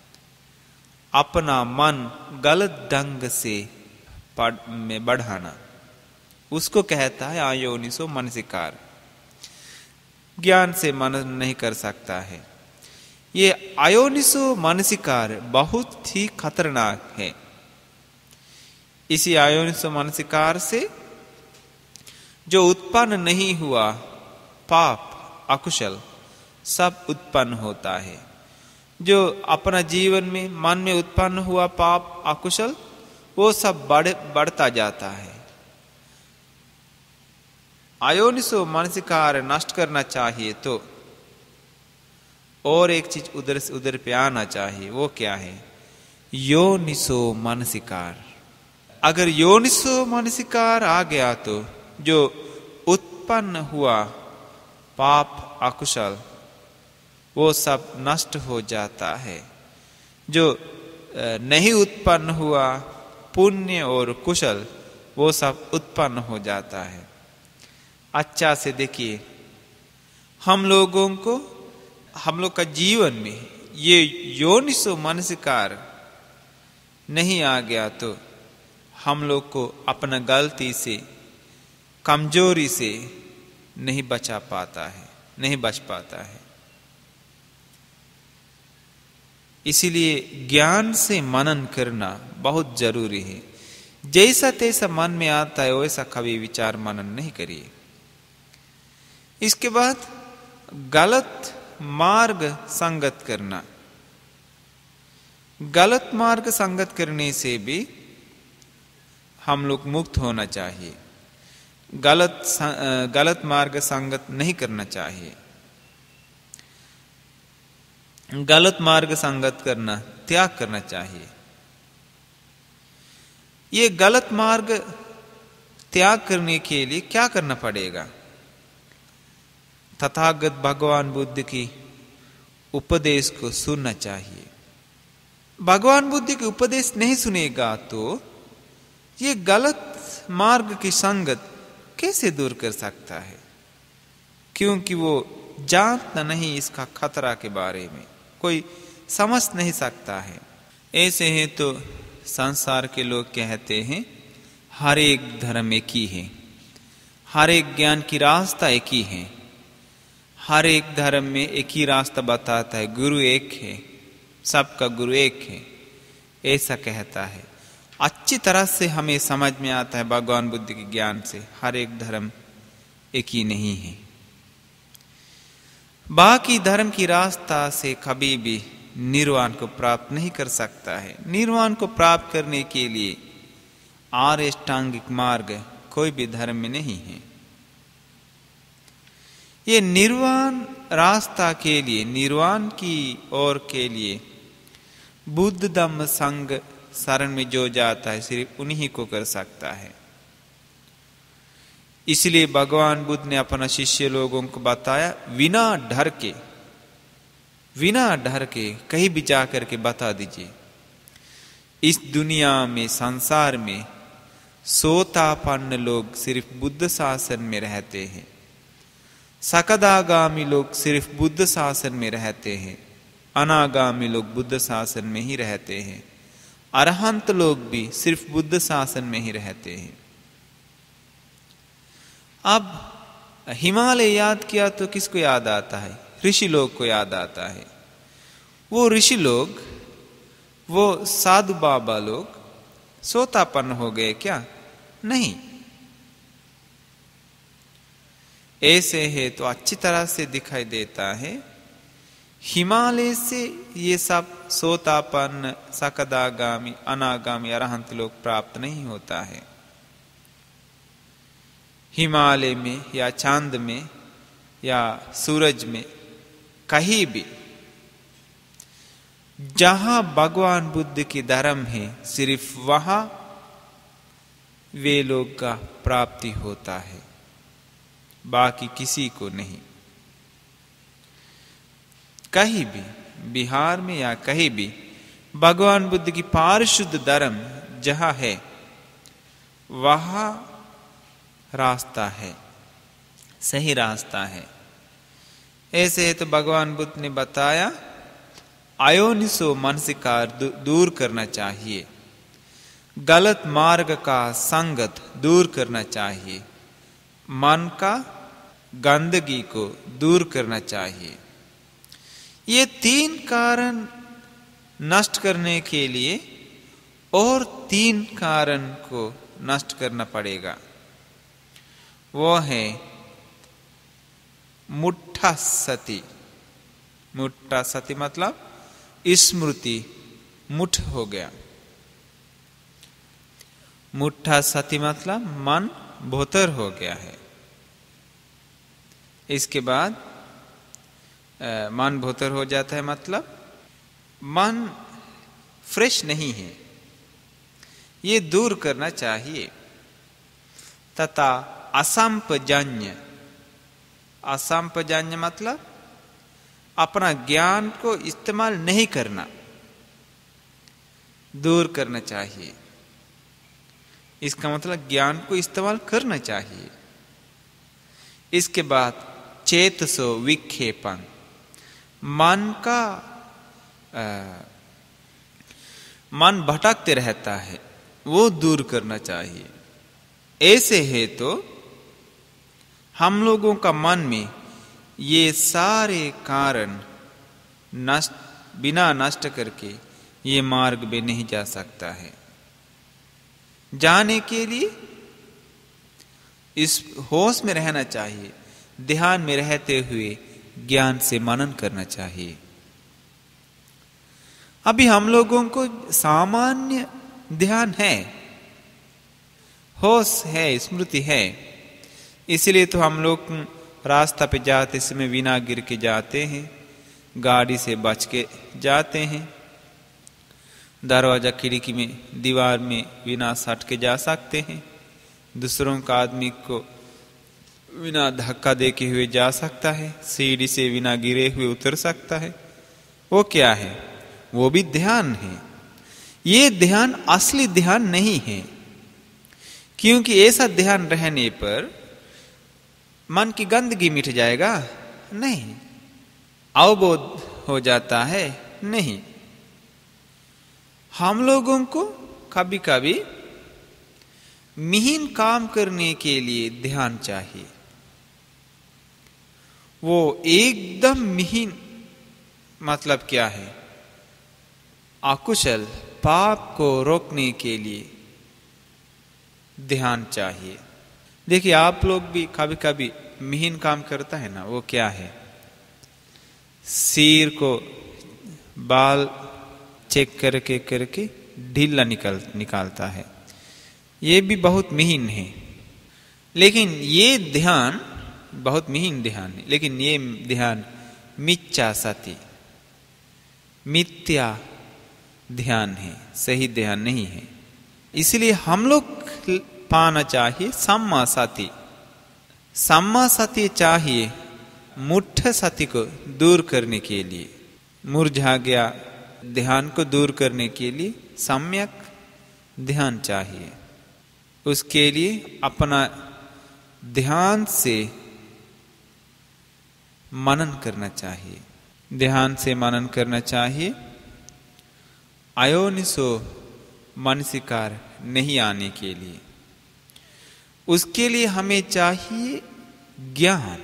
अपना मन गलत ढंग से में बढ़ाना, उसको कहता है अयोनिसो मनसिकार। ज्ञान से मनन नहीं कर सकता है। ये अयोनिसो मनसिकार बहुत ही खतरनाक है। इसी अयोनिसो मनसिकार से जो उत्पन्न नहीं हुआ पाप अकुशल सब उत्पन्न होता है। जो अपना जीवन में मन में उत्पन्न हुआ पाप अकुशल वो सब बढ़ बढ़ता जाता है। अयोनिसो मनसिकार नष्ट करना चाहिए तो और एक चीज उधर से उधर पे आना चाहिए। वो क्या है? योनिसो मनसिकार। अगर योनिसो मनसिकार आ गया तो जो उत्पन्न हुआ पाप अकुशल वो सब नष्ट हो जाता है। जो नहीं उत्पन्न हुआ पुण्य और कुशल वो सब उत्पन्न हो जाता है। अच्छा से देखिए, हम लोगों को हम लोग का जीवन में ये योनिसो मनसिकार नहीं आ गया तो हम लोग को अपना गलती से कमजोरी से नहीं बचा पाता है, नहीं बच पाता है। इसीलिए ज्ञान से मनन करना बहुत जरूरी है। जैसा तैसा मन में आता है वैसा कभी विचार मनन नहीं करिए। इसके बाद गलत मार्ग संगत करना। गलत मार्ग संगत करने से भी हम लोग मुक्त होना चाहिए। गलत गलत मार्ग संगत नहीं करना चाहिए। गलत मार्ग संगत करना त्याग करना चाहिए। ये गलत मार्ग त्याग करने के लिए क्या करना पड़ेगा? तथागत भगवान बुद्ध की उपदेश को सुनना चाहिए। भगवान बुद्ध के उपदेश नहीं सुनेगा तो ये गलत मार्ग की संगत कैसे दूर कर सकता है? क्योंकि वो जानता नहीं इसका खतरा के बारे में, कोई समझ नहीं सकता है। ऐसे हैं तो संसार के लोग कहते हैं हर एक धर्म एक ही है, हर एक ज्ञान की रास्ता एक ही है, हर एक धर्म में एक ही रास्ता बताता है, गुरु एक है, सबका गुरु एक है, ऐसा कहता है। अच्छी तरह से हमें समझ में आता है भगवान बुद्ध के ज्ञान से हर एक धर्म एक ही नहीं है। बाकी धर्म की रास्ता से कभी भी निर्वाण को प्राप्त नहीं कर सकता है। निर्वाण को प्राप्त करने के लिए आर्य अष्टांगिक मार्ग कोई भी धर्म में नहीं है। ये निर्वाण रास्ता के लिए, निर्वाण की ओर के लिए बुद्ध धम्म संघ शरण में जो जाता है सिर्फ उन्हीं को कर सकता है। इसलिए भगवान बुद्ध ने अपना शिष्य लोगों को बताया, बिना डर के, बिना डर के कहीं भी जाकर के बता दीजिए। इस दुनिया में, संसार में सोतापन्न लोग सिर्फ बुद्ध शासन में रहते हैं, सकदागामी लोग सिर्फ बुद्ध शासन में रहते हैं, अनागामी लोग बुद्ध शासन में ही रहते हैं, अरहंत लोग भी सिर्फ बुद्ध शासन में ही रहते हैं। अब हिमालय याद किया तो किसको याद आता है? ऋषि लोग को याद आता है। वो ऋषि लोग, वो साधु बाबा लोग सोतापन्न हो गए क्या? नहीं। ऐसे है तो अच्छी तरह से दिखाई देता है हिमालय से ये सब सोतापन्न, सकदागामी, अनागामी, अरहंत लोग प्राप्त नहीं होता है। हिमालय में या चांद में या सूरज में कहीं भी जहां भगवान बुद्ध की धर्म है सिर्फ वहां वे लोग का प्राप्ति होता है, बाकी किसी को नहीं। कहीं भी बिहार में या कहीं भी भगवान बुद्ध की पारिशुद्ध धर्म जहां है वहां रास्ता है, सही रास्ता है। ऐसे है तो भगवान बुद्ध ने बताया अयोनिसो मानसिकार दूर करना चाहिए, गलत मार्ग का संगत दूर करना चाहिए, मन का गंदगी को दूर करना चाहिए। ये तीन कारण नष्ट करने के लिए और तीन कारण को नष्ट करना पड़ेगा। वो है मुट्ठा सती। मुट्ठा सती मतलब स्मृति मुठ हो गया। मुट्ठा सती मतलब मन भोतर हो गया है। इसके बाद आ, मन भोतर हो जाता है मतलब मन फ्रेश नहीं है, ये दूर करना चाहिए। तथा असंपजन्य, असंपजन्य मतलब अपना ज्ञान को इस्तेमाल नहीं करना, दूर करना चाहिए। इसका मतलब ज्ञान को इस्तेमाल करना चाहिए। इसके बाद चेतसो विक्षेपण, मन का आ, मन भटकते रहता है, वो दूर करना चाहिए। ऐसे है तो हम लोगों का मन में ये सारे कारण नष्ट, बिना नष्ट करके ये मार्ग में नहीं जा सकता है। जाने के लिए इस होश में रहना चाहिए, ध्यान में रहते हुए ज्ञान से मनन करना चाहिए। अभी हम लोगों को सामान्य ध्यान है, होश है, स्मृति है, इसलिए तो हम लोग रास्ता पे जाते समय बिना गिर के जाते हैं, गाड़ी से बच के जाते हैं, दरवाजा खिड़की में दीवार में बिना सट के जा सकते हैं, दूसरों का आदमी को बिना धक्का देके हुए जा सकता है, सीढ़ी से बिना गिरे हुए उतर सकता है। वो क्या है? वो भी ध्यान है। ये ध्यान असली ध्यान नहीं है, क्योंकि ऐसा ध्यान रहने पर मन की गंदगी मिट जाएगा? नहीं। अवबोध हो जाता है? नहीं। हम लोगों को कभी कभी मिहीन काम करने के लिए ध्यान चाहिए। वो एकदम मिहीन मतलब क्या है? अकुशल पाप को रोकने के लिए ध्यान चाहिए। देखिए, आप लोग भी कभी कभी मिहीन काम करता है ना, वो क्या है? सिर को बाल चेक करके करके ढीला निकल निकालता है। ये भी बहुत मिहीन है। लेकिन ये ध्यान बहुत मिहीन ध्यान है, लेकिन ये ध्यान मिथ्या सती, मिथ्या ध्यान है, सही ध्यान नहीं है। इसलिए हम लोग पाना चाहिए सम्मा सती। सम्मा सती चाहिए मुठ सती को दूर करने के लिए, मुरझा गया ध्यान को दूर करने के लिए सम्यक ध्यान चाहिए। उसके लिए अपना ध्यान से मनन करना चाहिए, ध्यान से मनन करना चाहिए। अयोनिसो मानसिकार नहीं आने के लिए, उसके लिए हमें चाहिए ज्ञान।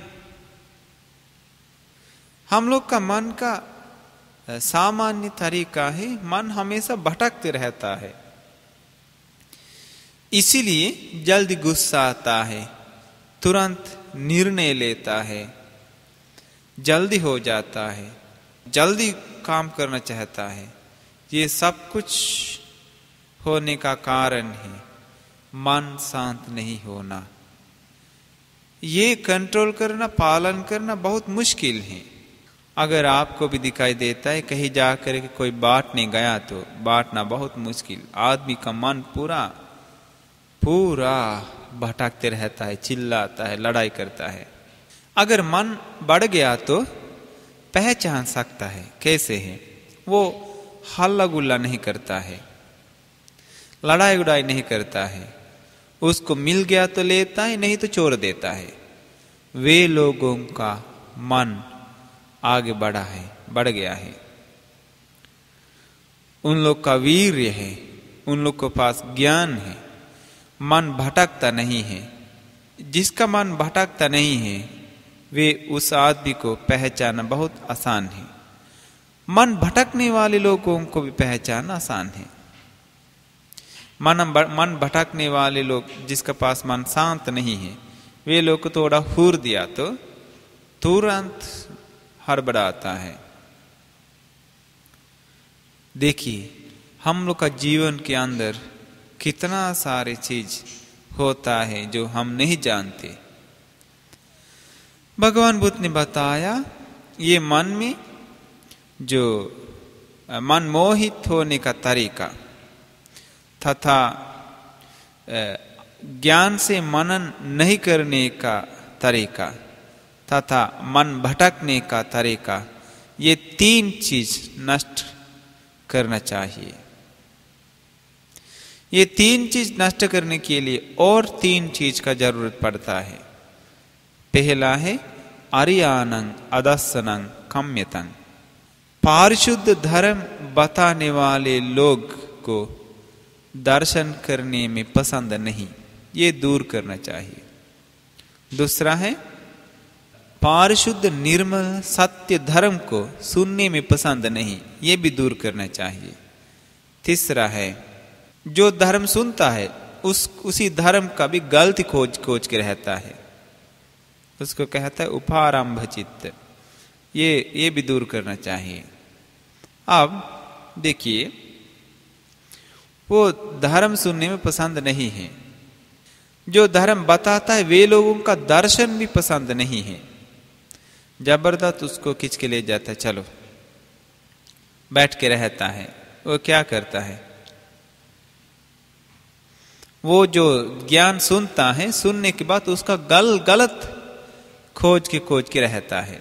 हम लोग का मन का सामान्य तरीका है, मन हमेशा भटकते रहता है। इसीलिए जल्दी गुस्सा आता है, तुरंत निर्णय लेता है, जल्दी हो जाता है, जल्दी काम करना चाहता है। ये सब कुछ होने का कारण है मन शांत नहीं होना। ये कंट्रोल करना, पालन करना बहुत मुश्किल है। अगर आपको भी दिखाई देता है कहीं जाकर के कोई बांटने गया तो बांटना बहुत मुश्किल। आदमी का मन पूरा पूरा भटकते रहता है, चिल्लाता है, लड़ाई करता है। अगर मन बढ़ गया तो पहचान सकता है कैसे है। वो हल्ला गुल्ला नहीं करता है, लड़ाई उड़ाई नहीं करता है। उसको मिल गया तो लेता है, नहीं तो छोड़ देता है। वे लोगों का मन आगे बढ़ा है, बढ़ गया है। उन लोग का वीर्य है, उन लोग के पास ज्ञान है, मन भटकता नहीं है। जिसका मन भटकता नहीं है वे उस आदमी को पहचानना बहुत आसान है। मन भटकने वाले लोगों को भी पहचानना आसान है। मन मन भटकने वाले लोग जिसके पास मन शांत नहीं है, वे लोग को थोड़ा हुर दिया तो तुरंत हड़बड़ाता है। देखिए, हम लोग का जीवन के अंदर कितना सारे चीज होता है जो हम नहीं जानते। भगवान बुद्ध ने बताया ये मन में जो मन मोहित होने का तरीका तथा ज्ञान से मनन नहीं करने का तरीका तथा मन भटकने का तरीका, ये तीन चीज नष्ट करना चाहिए। ये तीन चीज नष्ट करने के लिए और तीन चीज का जरूरत पड़ता है। पहला है अरियानंग अदस्सनंग कम्यतंग। पारिशुद्ध धर्म बताने वाले लोग को दर्शन करने में पसंद नहीं, ये दूर करना चाहिए। दूसरा है पारिशुद्ध निर्मल सत्य धर्म को सुनने में पसंद नहीं, ये भी दूर करना चाहिए। तीसरा है जो धर्म सुनता है उस उसी धर्म का भी गलती खोज खोज के रहता है, उसको कहता है उपारंभ चित्त, ये ये भी दूर करना चाहिए। अब देखिए, वो धर्म सुनने में पसंद नहीं है, जो धर्म बताता है वे लोगों का दर्शन भी पसंद नहीं है, जबरदस्त उसको खींच के ले जाता है, चलो बैठ के रहता है। वो क्या करता है, वो जो ज्ञान सुनता है, सुनने के बाद उसका गल गलत खोज के खोज के रहता है,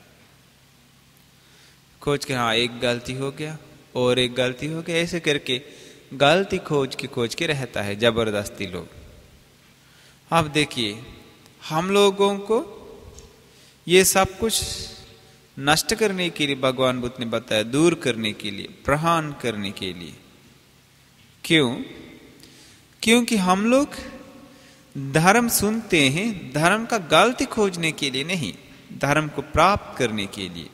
खोज के हाँ एक गलती हो गया और एक गलती हो गया, ऐसे करके गलती खोज के खोज के रहता है जबरदस्ती लोग। अब देखिए हम लोगों को ये सब कुछ नष्ट करने के लिए भगवान बुद्ध ने बताया, दूर करने के लिए, प्रहान करने के लिए। क्यों? क्योंकि हम लोग धर्म सुनते हैं धर्म का गलती खोजने के लिए नहीं, धर्म को प्राप्त करने के लिए।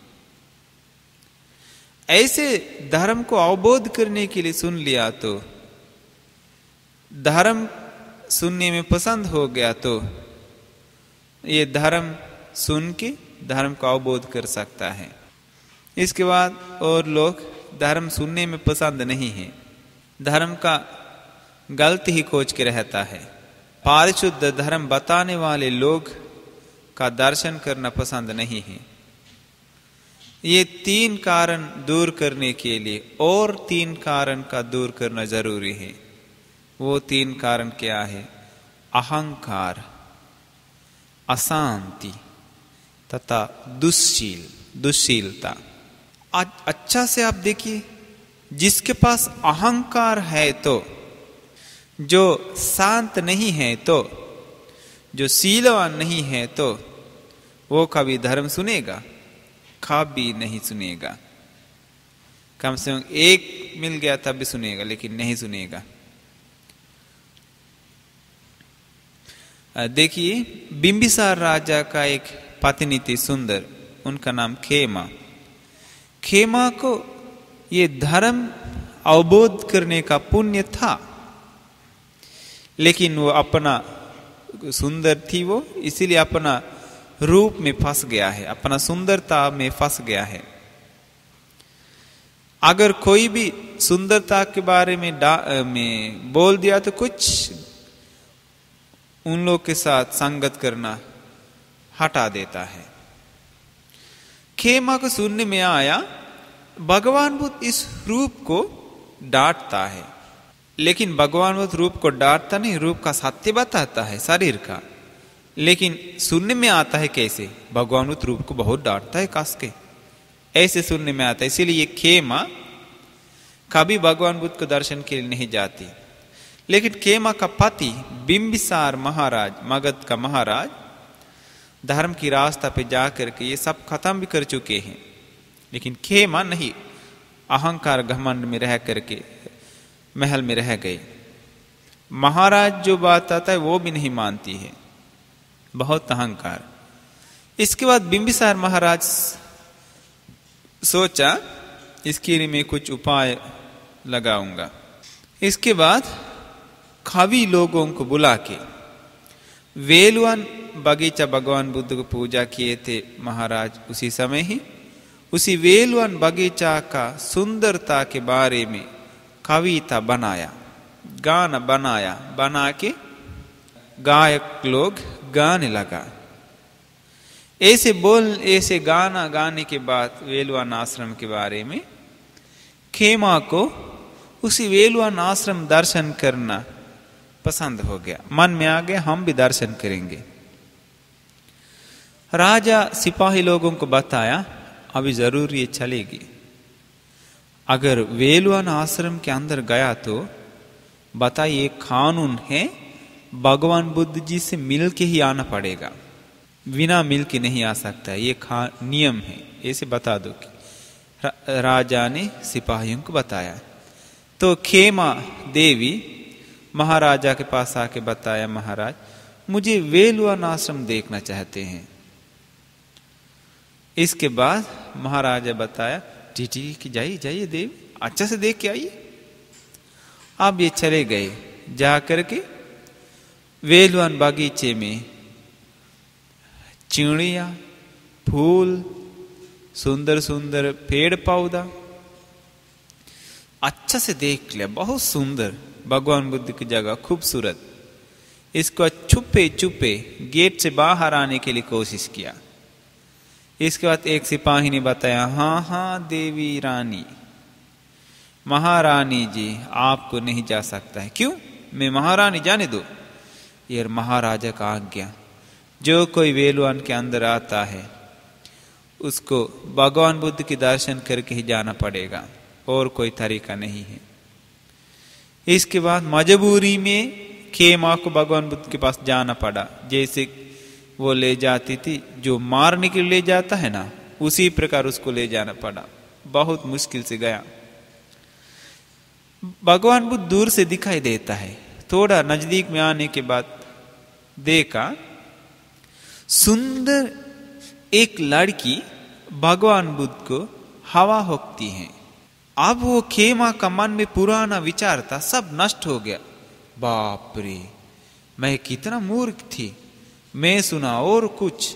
ऐसे धर्म को अवबोध करने के लिए सुन लिया तो, धर्म सुनने में पसंद हो गया तो ये धर्म सुन के धर्म को अवबोध कर सकता है। इसके बाद और लोग धर्म सुनने में पसंद नहीं है, धर्म का गलती ही खोज के रहता है। पारिशुद्ध धर्म बताने वाले लोग का दर्शन करना पसंद नहीं है। ये तीन कारण दूर करने के लिए और तीन कारण का दूर करना जरूरी है। वो तीन कारण क्या है? अहंकार, अशांति तथा दुश्शील दुश्शीलता। आज अच्छा से आप देखिए, जिसके पास अहंकार है तो, जो शांत नहीं है तो, जो शीलवान नहीं है तो वो कभी धर्म सुनेगा? कभी नहीं सुनेगा। कम से कम एक मिल गया तब भी सुनेगा, लेकिन नहीं सुनेगा। देखिए बिंबिसार राजा का एक पत्नी थी सुंदर, उनका नाम खेमा। खेमा को ये धर्म अवबोध करने का पुण्य था, लेकिन वो अपना सुंदर थी वो, इसीलिए अपना रूप में फंस गया है, अपना सुंदरता में फंस गया है। अगर कोई भी सुंदरता के बारे में, में बोल दिया तो कुछ उन लोग के साथ संगत करना हटा देता है। खेमा को सुनने में आया भगवान बुद्ध इस रूप को डांटता है, लेकिन भगवान बुद्ध रूप को डांटता नहीं, रूप का सत्य बताता है शरीर का। लेकिन सुनने में आता है कैसे? भगवान बुद्ध रूप को बहुत डांटता है कस के, ऐसे सुनने में आता है। इसीलिए ये खेमा कभी भगवान बुद्ध को दर्शन के लिए नहीं जाती। लेकिन खेमा का पति बिंबिसार महाराज, मगध का महाराज, धर्म की रास्ता पे जाकर के ये सब खत्म भी कर चुके हैं। लेकिन खेमा नहीं, अहंकार घमंड में रह करके महल में रह गए। महाराज जो बात आता है वो भी नहीं मानती है, बहुत अहंकार। इसके बाद बिंबिसार महाराज सोचा इसके लिए मैं कुछ उपाय लगाऊंगा। इसके बाद कवि लोगों को बुला के वेलवन बगीचा, भगवान बुद्ध को पूजा किए थे महाराज उसी समय ही, उसी वेलवन बगीचा का सुंदरता के बारे में कविता बनाया, गाना बनाया, बना के गायक लोग गाने लगा। ऐसे बोल ऐसे गाना गाने के बाद वेलवन आश्रम के बारे में खेमा को उसी वेलवन आश्रम दर्शन करना पसंद हो गया। मन में आ गया हम भी दर्शन करेंगे। राजा सिपाही लोगों को बताया अभी जरूर ये चलेगी। अगर वेलवन आश्रम के अंदर गया तो बताइए कानून है, भगवान बुद्ध जी से मिल के ही आना पड़ेगा, बिना मिल के नहीं आ सकता, ये खा नियम है, ऐसे बता दो कि रा, राजा ने सिपाहियों को बताया। तो खेमा देवी महाराजा के पास आके बताया, महाराज मुझे वेलवन आश्रम देखना चाहते हैं। इसके बाद महाराजा बताया ठीक ठीक जाइए जाइए देवी, अच्छा से देख के आइए। अब ये चले गए, जा करके वेलवन बागीचे में चिड़िया, फूल, सुंदर सुंदर पेड़ पौधा अच्छा से देख लिया, बहुत सुंदर, भगवान बुद्ध की जगह खूबसूरत। इसको छुपे छुपे गेट से बाहर आने के लिए कोशिश किया। इसके बाद एक सिपाही ने बताया, हाँ हाँ देवी रानी, महारानी जी आपको नहीं जा सकता है। क्यों? मैं महारानी, जाने दो। ये महाराजा का आज्ञा, जो कोई वेलवान के अंदर आता है उसको भगवान बुद्ध के दर्शन करके ही जाना पड़ेगा, और कोई तरीका नहीं है। इसके बाद मजबूरी में खेमा को भगवान बुद्ध के पास जाना पड़ा। जैसे वो ले जाती थी, जो मारने के लिए ले जाता है ना, उसी प्रकार उसको ले जाना पड़ा। बहुत मुश्किल से गया। भगवान बुद्ध दूर से दिखाई देता है। थोड़ा नजदीक में आने के बाद देखा, सुंदर एक लड़की भगवान बुद्ध को हवा होती है। अब वो खेमा का मन में पुराना विचार था, सब नष्ट हो गया। बाप रे, मैं कितना मूर्ख थी, मैं सुना और कुछ।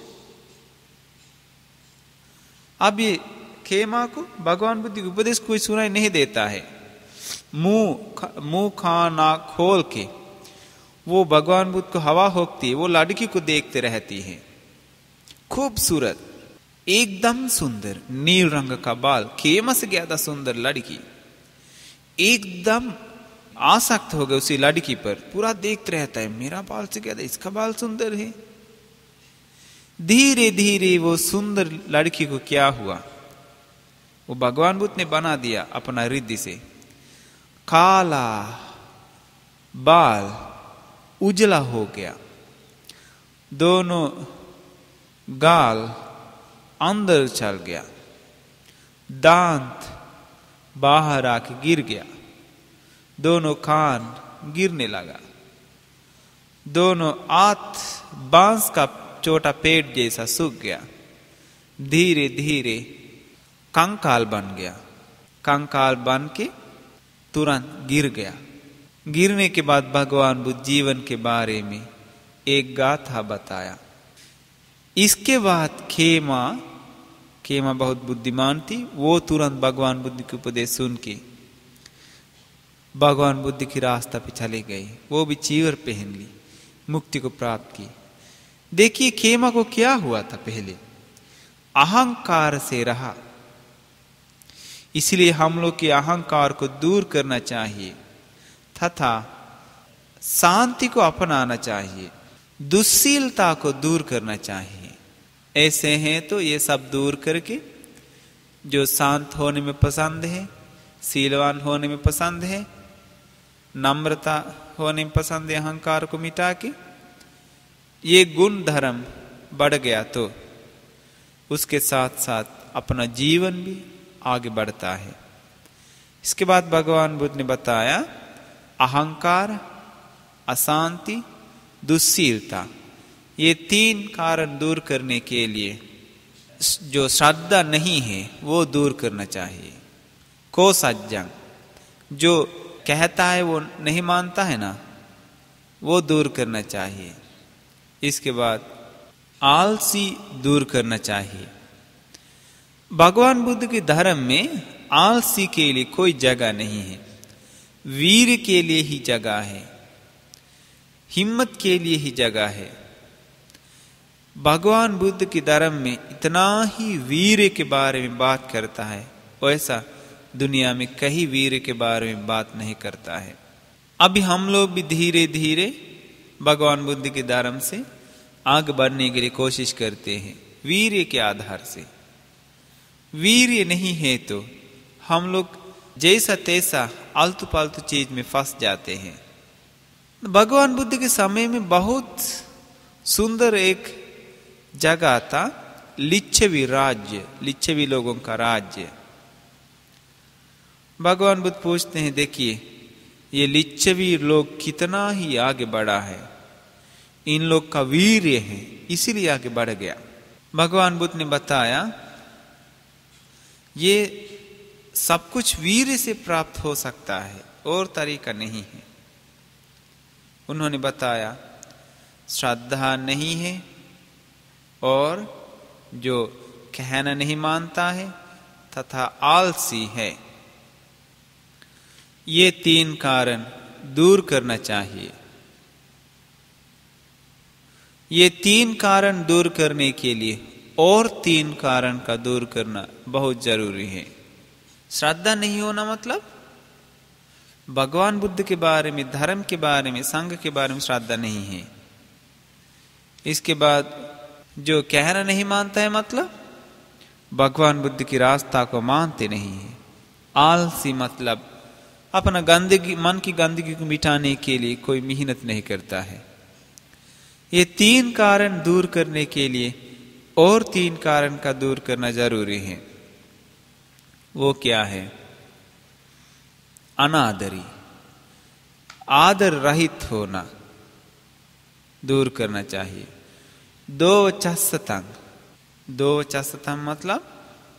अब ये खेमा को भगवान बुद्ध के उपदेश कोई सुनाई नहीं देता है। मुंह मुंह खाना खोल के वो भगवान बुद्ध को हवा होती है, वो लड़की को देखते रहती है। खूबसूरत, एकदम सुंदर, नील रंग का बाल, खेमा से ज्यादा सुंदर लड़की। एकदम आसक्त हो गए उसी लड़की पर, पूरा देखते रहता है, मेरा बाल से ज्यादा इसका बाल सुंदर है। धीरे धीरे वो सुंदर लड़की को क्या हुआ, वो भगवान बुद्ध ने बना दिया अपना रिद्धि से। काला बाल उजला हो गया, दोनों गाल अंदर चल गया, दांत बाहर आके गिर गया, दोनों कान गिरने लगा, दोनों हाथ बांस का छोटा पेट जैसा सूख गया। धीरे धीरे कंकाल बन गया। कंकाल बन के तुरंत गिर गया। गिरने के बाद भगवान बुद्ध जीवन के बारे में एक गाथा बताया। इसके बाद खेमा खेमा बहुत बुद्धिमान थी, वो तुरंत भगवान बुद्ध के उपदेश सुन के भगवान बुद्ध की रास्ता पे चले गई। वो भी चीवर पहन ली, मुक्ति को प्राप्त की। देखिए खेमा को क्या हुआ था, पहले अहंकार से रहा। इसलिए हम लोग के अहंकार को दूर करना चाहिए तथा शांति को अपनाना चाहिए, दुश्शीलता को दूर करना चाहिए। ऐसे हैं तो ये सब दूर करके जो शांत होने में पसंद है, शीलवान होने में पसंद है, नम्रता होने में पसंद है, अहंकार को मिटा के ये गुण धर्म बढ़ गया तो उसके साथ साथ अपना जीवन भी आगे बढ़ता है। इसके बाद भगवान बुद्ध ने बताया अहंकार, अशांति, दुश्शीलता, ये तीन कारण दूर करने के लिए जो श्रद्धा नहीं है वो दूर करना चाहिए। को सज्जन, जो कहता है वो नहीं मानता है ना, वो दूर करना चाहिए। इसके बाद आलसी दूर करना चाहिए। भगवान बुद्ध के धर्म में आलसी के लिए कोई जगह नहीं है, वीर के लिए ही जगह है, हिम्मत के लिए ही जगह है। भगवान बुद्ध के धर्म में इतना ही वीर के बारे में बात करता है, वैसा दुनिया में कहीं वीर के बारे में बात नहीं करता है। अभी हम लोग भी धीरे धीरे भगवान बुद्ध के धर्म से आगे बढ़ने के लिए कोशिश करते हैं, वीर्य के आधार से। वीर्य नहीं है तो हम लोग जैसा तैसा आलतू पालतू चीज में फंस जाते हैं। भगवान बुद्ध के समय में बहुत सुंदर एक जगह था, लिच्छवी राज्य, लिच्छवी लोगों का राज्य। भगवान बुद्ध पूछते हैं, देखिए ये लिच्छवी लोग कितना ही आगे बढ़ा है, इन लोग का वीर्य है इसीलिए आगे बढ़ गया। भगवान बुद्ध ने बताया ये सब कुछ वीर्य से प्राप्त हो सकता है और तरीका नहीं है। उन्होंने बताया श्रद्धा नहीं है और जो कहना नहीं मानता है तथा आलसी है, ये तीन कारण दूर करना चाहिए। ये तीन कारण दूर करने के लिए और तीन कारण का दूर करना बहुत जरूरी है। श्रद्धा नहीं होना मतलब भगवान बुद्ध के बारे में, धर्म के बारे में, संघ के बारे में श्रद्धा नहीं है। इसके बाद जो कहना नहीं मानता है मतलब भगवान बुद्ध की रास्ता को मानते नहीं है। आलसी मतलब अपना गंदगी, मन की गंदगी को मिटाने के लिए कोई मेहनत नहीं करता है। ये तीन कारण दूर करने के लिए और तीन कारण का दूर करना जरूरी है। वो क्या है? अनादरी, आदर रहित होना दूर करना चाहिए। दो चस्तंग, दो चस्तंग मतलब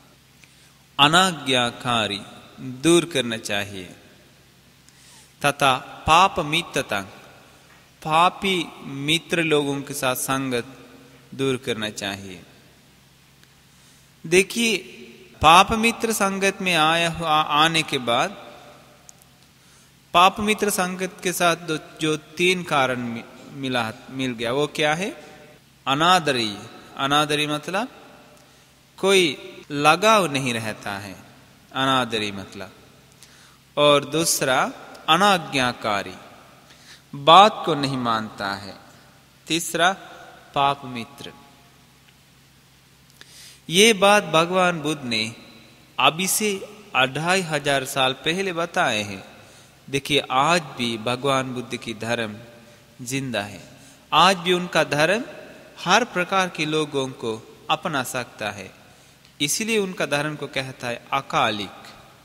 अनाज्ञाकारी दूर करना चाहिए। तथा पाप मित्रता, पापी मित्र लोगों के साथ संगत दूर करना चाहिए। देखिए, पाप मित्र संगत में आया आने के बाद पाप मित्र संगत के साथ जो तीन कारण मिला मिल गया वो क्या है? अनादरी, अनादरी मतलब कोई लगाव नहीं रहता है, अनादरी मतलब। और दूसरा अनाज्ञाकारी, बात को नहीं मानता है। तीसरा पाप मित्र। ये बात भगवान बुद्ध ने अभी से अढ़ाई हजार साल पहले बताए हैं। देखिए, आज भी भगवान बुद्ध की धर्म जिंदा है। आज भी उनका धर्म हर प्रकार के लोगों को अपना सकता है। इसलिए उनका धर्म को कहता है अकालिक।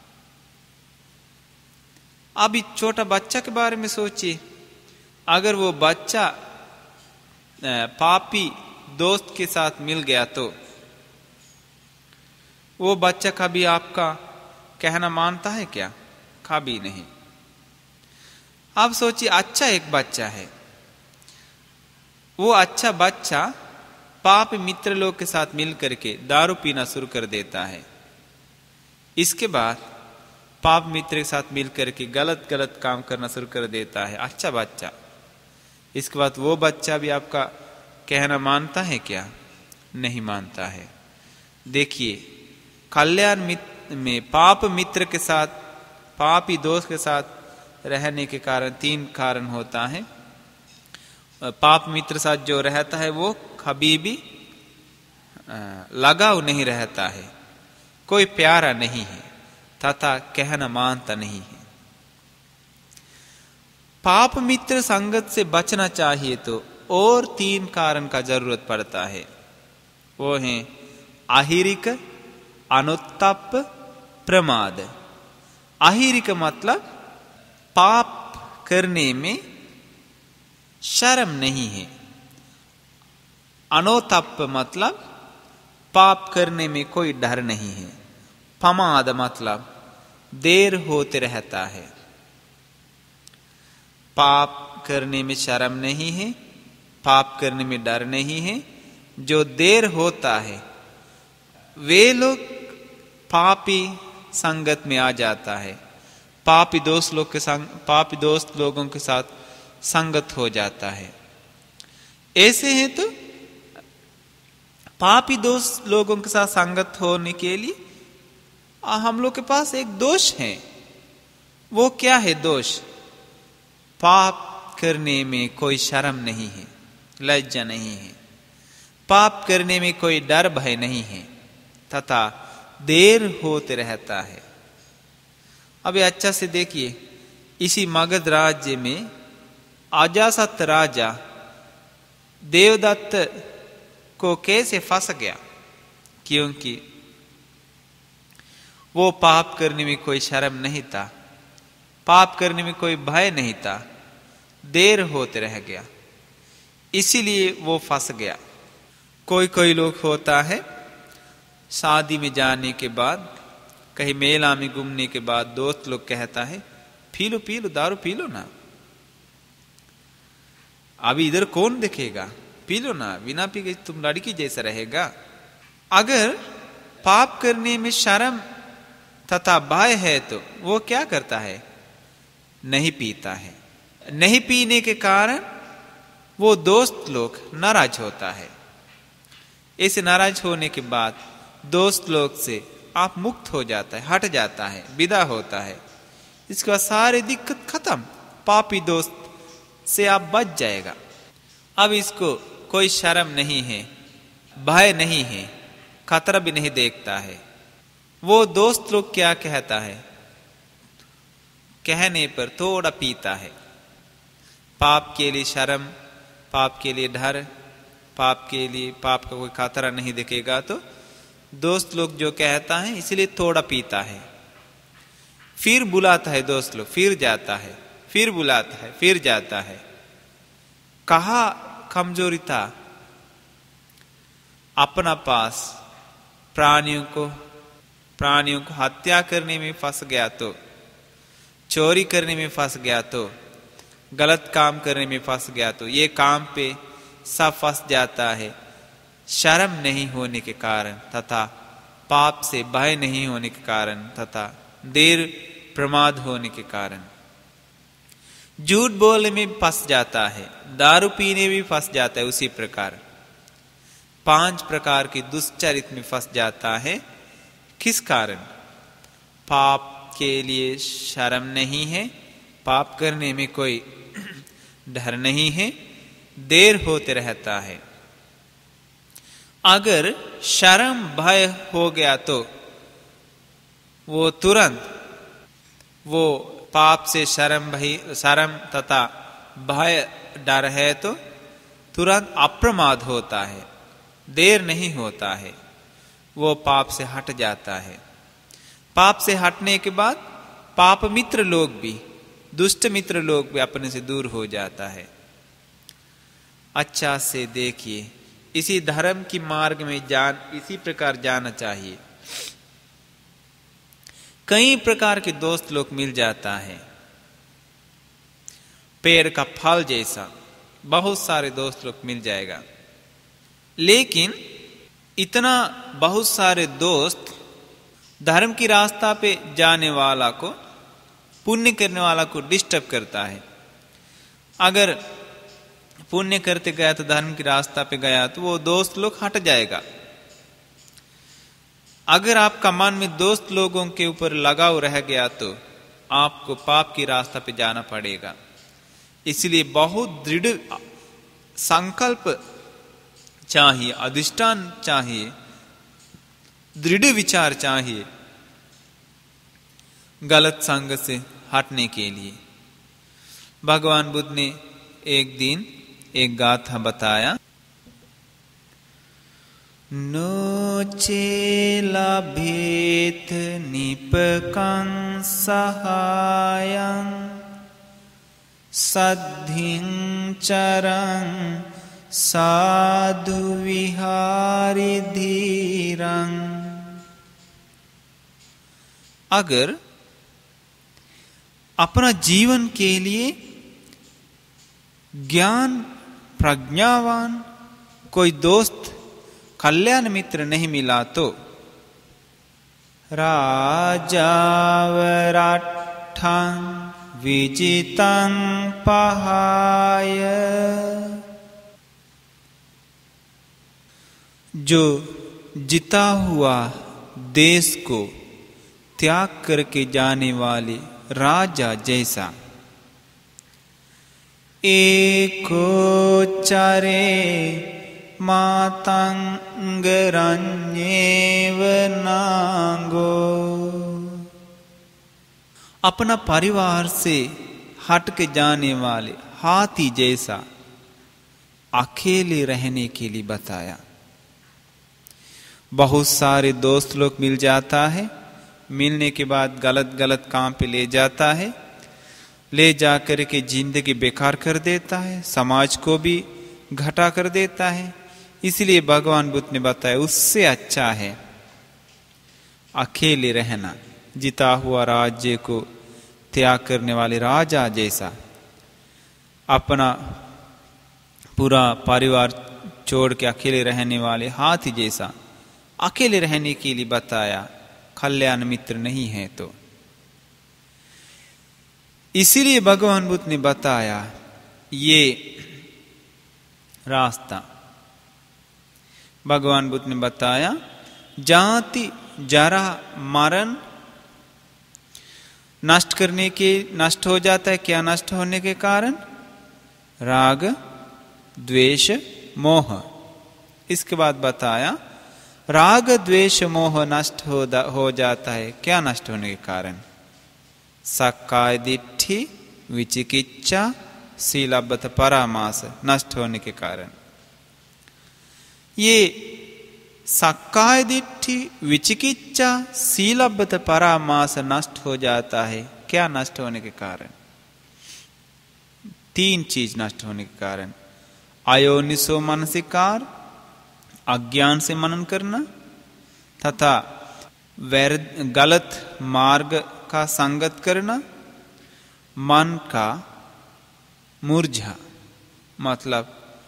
अभी छोटा बच्चा के बारे में सोचिए, अगर वो बच्चा पापी दोस्त के साथ मिल गया तो वो बच्चा कभी आपका कहना मानता है क्या? कभी नहीं। अब सोचिए, अच्छा एक बच्चा है, वो अच्छा बच्चा पाप मित्र लोग के साथ मिल करके दारू पीना शुरू कर देता है। इसके बाद पाप मित्र के साथ मिल करके गलत गलत काम करना शुरू कर देता है, अच्छा बच्चा। इसके बाद वो बच्चा भी आपका कहना मानता है क्या? नहीं मानता है। देखिए, कल्याण मित्र में पाप मित्र के साथ, पापी दोस्त के साथ रहने के कारण तीन कारण होता है। पाप मित्र साथ जो रहता है वो कभी भी लगाव नहीं रहता है, कोई प्यारा नहीं है तथा कहना मानता नहीं है। पाप मित्र संगत से बचना चाहिए तो और तीन कारण का जरूरत पड़ता है। वो है अहिरिक, अनुत्तप, प्रमाद। अहिरिक मतलब पाप करने में शर्म नहीं है। अनुत्तप मतलब पाप करने में कोई डर नहीं है। प्रमाद मतलब देर होते रहता है। पाप करने में शर्म नहीं है, पाप करने में डर नहीं है। जो देर होता है वे लोग पापी संगत में आ जाता है, पापी दोस्त लोग के संग, पापी दोस्त लोगों के साथ संगत हो जाता है। ऐसे हैं तो पापी दोस्त लोगों के साथ संगत होने के लिए हम लोग के पास एक दोष है। वो क्या है दोष? पाप करने में कोई शर्म नहीं है, लज्जा नहीं है, पाप करने में कोई डर भय नहीं है तथा देर होते रहता है। अभी अच्छा से देखिए, इसी मगध राज्य में अजासत राजा देवदत्त को कैसे फंस गया? क्योंकि वो पाप करने में कोई शर्म नहीं था, पाप करने में कोई भय नहीं था, देर होते रह गया, इसीलिए वो फंस गया। कोई कोई लोग होता है शादी में जाने के बाद, कहीं मेला में घूमने के बाद दोस्त लोग कहता है पी लो पी लो दारू पी लो ना, अभी इधर कौन देखेगा, पी लो ना, बिना पी के तुम लड़की जैसा रहेगा। अगर पाप करने में शर्म तथा भय है तो वो क्या करता है? नहीं पीता है। नहीं पीने के कारण वो दोस्त लोग नाराज होता है। ऐसे नाराज होने के बाद दोस्त लोग से आप मुक्त हो जाता है, हट जाता है, विदा होता है। इसके बाद सारी दिक्कत खत्म, पापी दोस्त से आप बच जाएगा। अब इसको कोई शर्म नहीं है, भय नहीं है, खतरा भी नहीं देखता है। वो दोस्त लोग क्या कहता है, कहने पर थोड़ा पीता है। पाप के लिए शर्म, पाप के लिए डर, पाप के लिए पाप का कोई खतरा नहीं दिखेगा तो दोस्त लोग जो कहता है इसलिए थोड़ा पीता है। फिर बुलाता है दोस्त लोग, फिर जाता है, फिर बुलाता है, फिर जाता है। कहा कमजोरी था, अपना पास प्राणियों को प्राणियों को हत्या करने में फंस गया तो, चोरी करने में फंस गया तो, गलत काम करने में फंस गया तो, ये काम पे सब फंस जाता है शर्म नहीं होने के कारण तथा पाप से भय नहीं होने के कारण तथा देर प्रमाद होने के कारण। झूठ बोलने में फंस जाता है, दारू पीने में फंस जाता है। उसी प्रकार पांच प्रकार की दुष्चरित्र में फंस जाता है। किस कारण? पाप के लिए शर्म नहीं है, पाप करने में कोई डर नहीं है, देर होते रहता है। अगर शर्म भय हो गया तो वो तुरंत वो पाप से शर्म भय शर्म तथा भय डर है तो तुरंत अप्रमाद होता है, देर नहीं होता है, वो पाप से हट जाता है। पाप से हटने के बाद पाप मित्र लोग भी, दुष्ट मित्र लोग भी अपने से दूर हो जाता है। अच्छा से देखिए, इसी धर्म की मार्ग में जान इसी प्रकार जाना चाहिए। कई प्रकार के दोस्त लोग मिल जाता है, पेड़ का फल जैसा बहुत सारे दोस्त लोग मिल जाएगा। लेकिन इतना बहुत सारे दोस्त धर्म की रास्ता पे जाने वाला को, पुण्य करने वाला को डिस्टर्ब करता है। अगर पुण्य करते गया तो धर्म की रास्ता पे गया तो वो दोस्त लोग हट जाएगा। अगर आपका मन में दोस्त लोगों के ऊपर लगाव रह गया तो आपको पाप की रास्ता पे जाना पड़ेगा। इसलिए बहुत दृढ़ संकल्प चाहिए, अधिष्ठान चाहिए, दृढ़ विचार चाहिए गलत संग से हटने के लिए। भगवान बुद्ध ने एक दिन एक गाथा बताया, नो चेला भेद निपकं सहायं सद्धिं चरं साधु विहारी धीरं। अगर अपना जीवन के लिए ज्ञान प्रज्ञावान कोई दोस्त कल्याण मित्र नहीं मिला तो राजावराठं विजितं पहाय, जो जिता हुआ देश को त्याग करके जाने वाले राजा जैसा, एको चरे मातंग रण्येव नांगो, अपना परिवार से हट के जाने वाले हाथी जैसा अकेले रहने के लिए बताया। बहुत सारे दोस्त लोग मिल जाता है, मिलने के बाद गलत गलत काम पे ले जाता है, ले जाकर के जिंदगी बेकार कर देता है, समाज को भी घटा कर देता है। इसलिए भगवान बुद्ध ने बताया उससे अच्छा है अकेले रहना, जीता हुआ राज्य को त्याग करने वाले राजा जैसा, अपना पूरा परिवार छोड़ के अकेले रहने वाले हाथी जैसा अकेले रहने के लिए बताया, कल्याण मित्र नहीं है तो। इसीलिए भगवान बुद्ध ने बताया ये रास्ता। भगवान बुद्ध ने बताया जाति जरा मरण नष्ट करने के नष्ट हो जाता है। क्या नष्ट होने के कारण? राग द्वेष मोह। इसके बाद बताया राग द्वेष मोह नष्ट हो, हो जाता है। क्या नष्ट होने के कारण? सक्काय दिट्ठी विचिकिच्छा सीलबद्ध परामास नष्ट होने के कारण। ये सक्काय दिट्ठी विचिकिच्छा सीलबद्ध परामास नष्ट हो जाता है। क्या नष्ट होने के कारण? तीन चीज नष्ट होने के कारण। अयोनिसो मानसिकार, अज्ञान से मनन करना, तथा वैर गलत मार्ग का संगत करना, मन का मूर्झा मतलब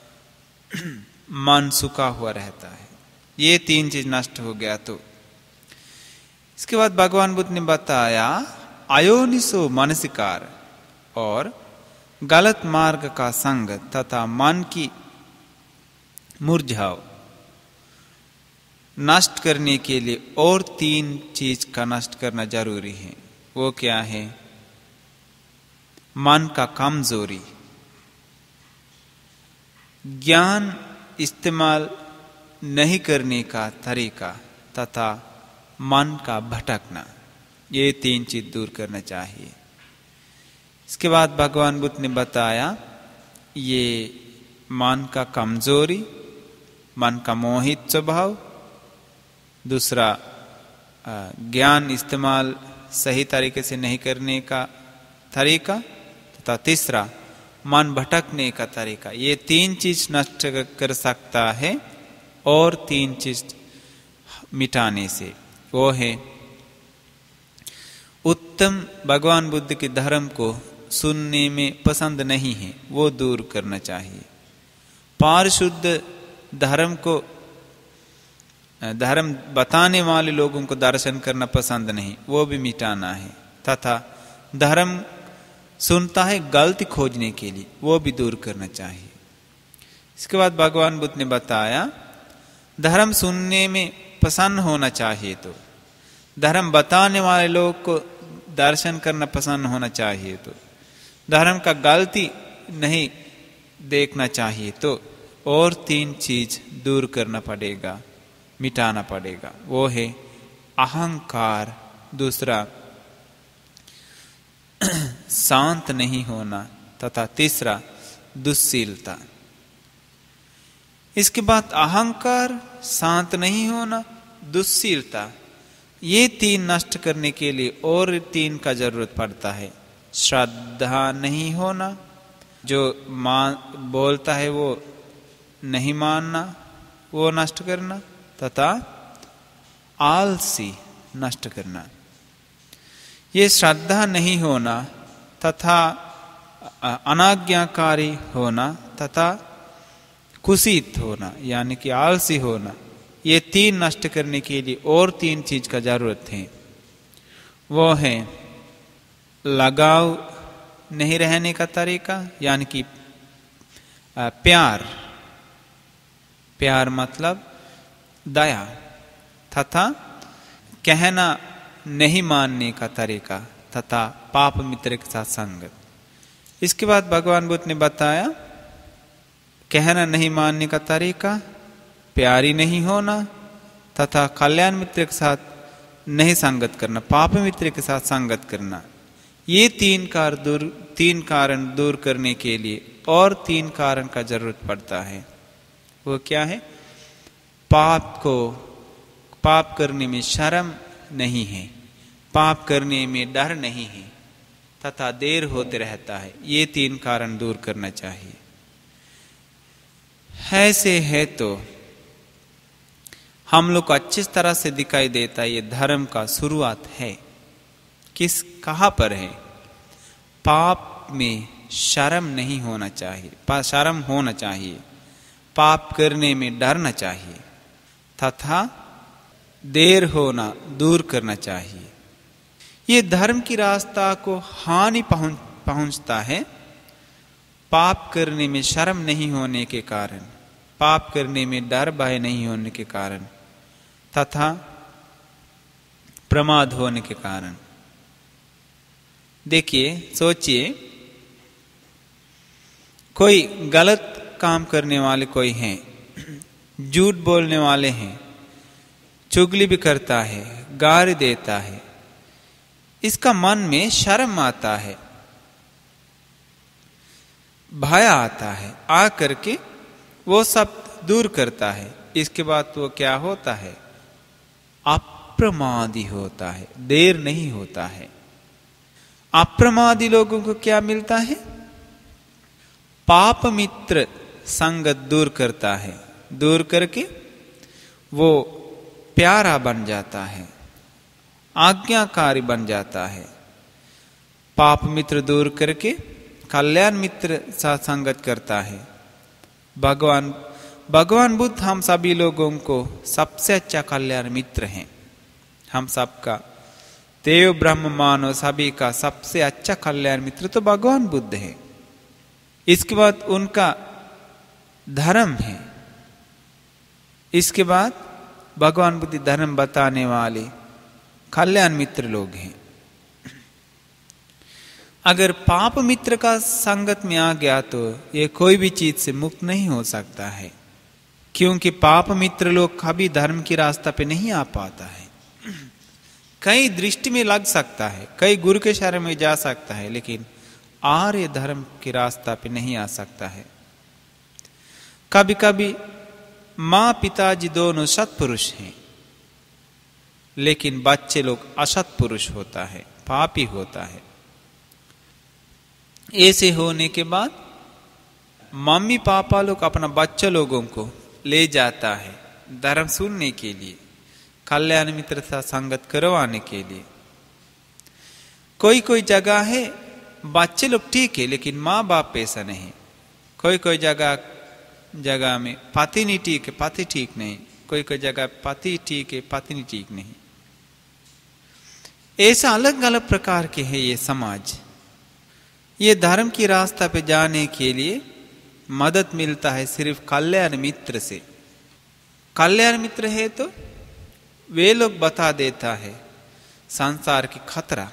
मन सूखा हुआ रहता है। ये तीन चीज नष्ट हो गया तो इसके बाद भगवान बुद्ध ने बताया अयोनिसो मानसिकार और गलत मार्ग का संग तथा मन की मूर्झाओ नष्ट करने के लिए और तीन चीज का नष्ट करना जरूरी है। वो क्या है? मन का कमजोरी, ज्ञान इस्तेमाल नहीं करने का तरीका तथा मन का भटकना। ये तीन चीज दूर करना चाहिए। इसके बाद भगवान बुद्ध ने बताया ये मन का कमजोरी, मन का मोहित स्वभाव, दूसरा ज्ञान इस्तेमाल सही तरीके से नहीं करने का तरीका तथा तीसरा मन भटकने का तरीका। ये तीन चीज नष्ट कर सकता है और तीन चीज मिटाने से। वो है उत्तम भगवान बुद्ध के धर्म को सुनने में पसंद नहीं है, वो दूर करना चाहिए। पारिशुद्ध धर्म को धर्म बताने वाले लोगों को दर्शन करना पसंद नहीं, वो भी मिटाना है। तथा धर्म सुनता है गलती खोजने के लिए, वो भी दूर करना चाहिए। इसके बाद भगवान बुद्ध ने बताया धर्म सुनने में पसंद होना चाहिए तो धर्म बताने वाले लोग को दर्शन करना पसंद होना चाहिए तो धर्म का गलती नहीं देखना चाहिए तो और तीन चीज दूर करना पड़ेगा, मिटाना पड़ेगा। वो है अहंकार, दूसरा शांत नहीं होना तथा तीसरा दुश्शीलता। इसके बाद अहंकार, शांत नहीं होना, दुश्शीलता, ये तीन नष्ट करने के लिए और तीन का जरूरत पड़ता है। श्रद्धा नहीं होना, जो मान बोलता है वो नहीं मानना, वो नष्ट करना तथा आलसी नष्ट करना। ये श्रद्धा नहीं होना तथा अनाज्ञाकारी होना तथा कुसीत होना यानी कि आलसी होना, ये तीन नष्ट करने के लिए और तीन चीज का जरूरत है। वो है लगाव नहीं रहने का तरीका यानी कि प्यार, प्यार मतलब दया, तथा कहना नहीं मानने का तरीका तथा पाप मित्र के साथ संगत। इसके बाद भगवान बुद्ध ने बताया कहना नहीं मानने का तरीका, प्यारी नहीं होना तथा कल्याण मित्र के साथ नहीं संगत करना, पाप मित्र के साथ संगत करना। ये तीन कार दूर तीन कारण दूर करने के लिए और तीन कारण का जरूरत पड़ता है। वो क्या है? पाप को पाप करने में शर्म नहीं है, पाप करने में डर नहीं है तथा देर होते रहता है। ये तीन कारण दूर करना चाहिए। ऐसे है तो हम लोग को अच्छी तरह से दिखाई देता है ये धर्म का शुरुआत है किस कहां पर है? पाप में शर्म नहीं होना चाहिए, शर्म होना चाहिए, पाप करने में डरना चाहिए तथा देर होना दूर करना चाहिए। ये धर्म की रास्ता को हानि पहुंच पहुंचता है, पाप करने में शर्म नहीं होने के कारण, पाप करने में डर भय नहीं होने के कारण तथा प्रमाद होने के कारण। देखिए, सोचिए, कोई गलत काम करने वाले कोई हैं, झूठ बोलने वाले हैं, चुगली भी करता है, गाली देता है, इसका मन में शर्म आता है, भय आता है, आ करके वो सब दूर करता है। इसके बाद वो क्या होता है? अप्रमादी होता है, देर नहीं होता है। अप्रमादी लोगों को क्या मिलता है? पाप मित्र संगत दूर करता है, दूर करके वो प्यारा बन जाता है, आज्ञाकारी बन जाता है। पाप मित्र दूर करके कल्याण मित्र साथ संगत करता है। भगवान भगवान बुद्ध हम सभी लोगों को सबसे अच्छा कल्याण मित्र हैं। हम सबका देव ब्रह्म मानव सभी का सबसे अच्छा कल्याण मित्र तो भगवान बुद्ध है। इसके बाद उनका धर्म है। इसके बाद भगवान बुद्ध धर्म बताने वाले कल्याण मित्र लोग हैं। अगर पाप मित्र का संगत में आ गया तो ये कोई भी चीज से मुक्त नहीं हो सकता है, क्योंकि पाप मित्र लोग कभी धर्म की रास्ता पे नहीं आ पाता है। कई दृष्टि में लग सकता है, कई गुरु के शरण में जा सकता है, लेकिन आर्य धर्म की रास्ता पे नहीं आ सकता है। कभी कभी माँ पिताजी दोनों सत्पुरुष हैं, लेकिन बच्चे लोग असत पुरुष होता है, पापी होता है। ऐसे होने के बाद मम्मी पापा लोग अपना बच्चे लोगों को ले जाता है धर्म सुनने के लिए, कल्याण मित्र से संगत करवाने के लिए। कोई कोई जगह है बच्चे लोग ठीक है, लेकिन माँ बाप ऐसा नहीं। कोई कोई जगह जगह में पति नहीं ठीक है, पति ठीक नहीं। कोई कोई जगह पति ठीक है, पत्नी ठीक नहीं। ऐसा अलग अलग प्रकार के है ये समाज। ये धर्म की रास्ता पे जाने के लिए मदद मिलता है सिर्फ कल्याण मित्र से। कल्याण मित्र है तो वे लोग बता देता है संसार की खतरा।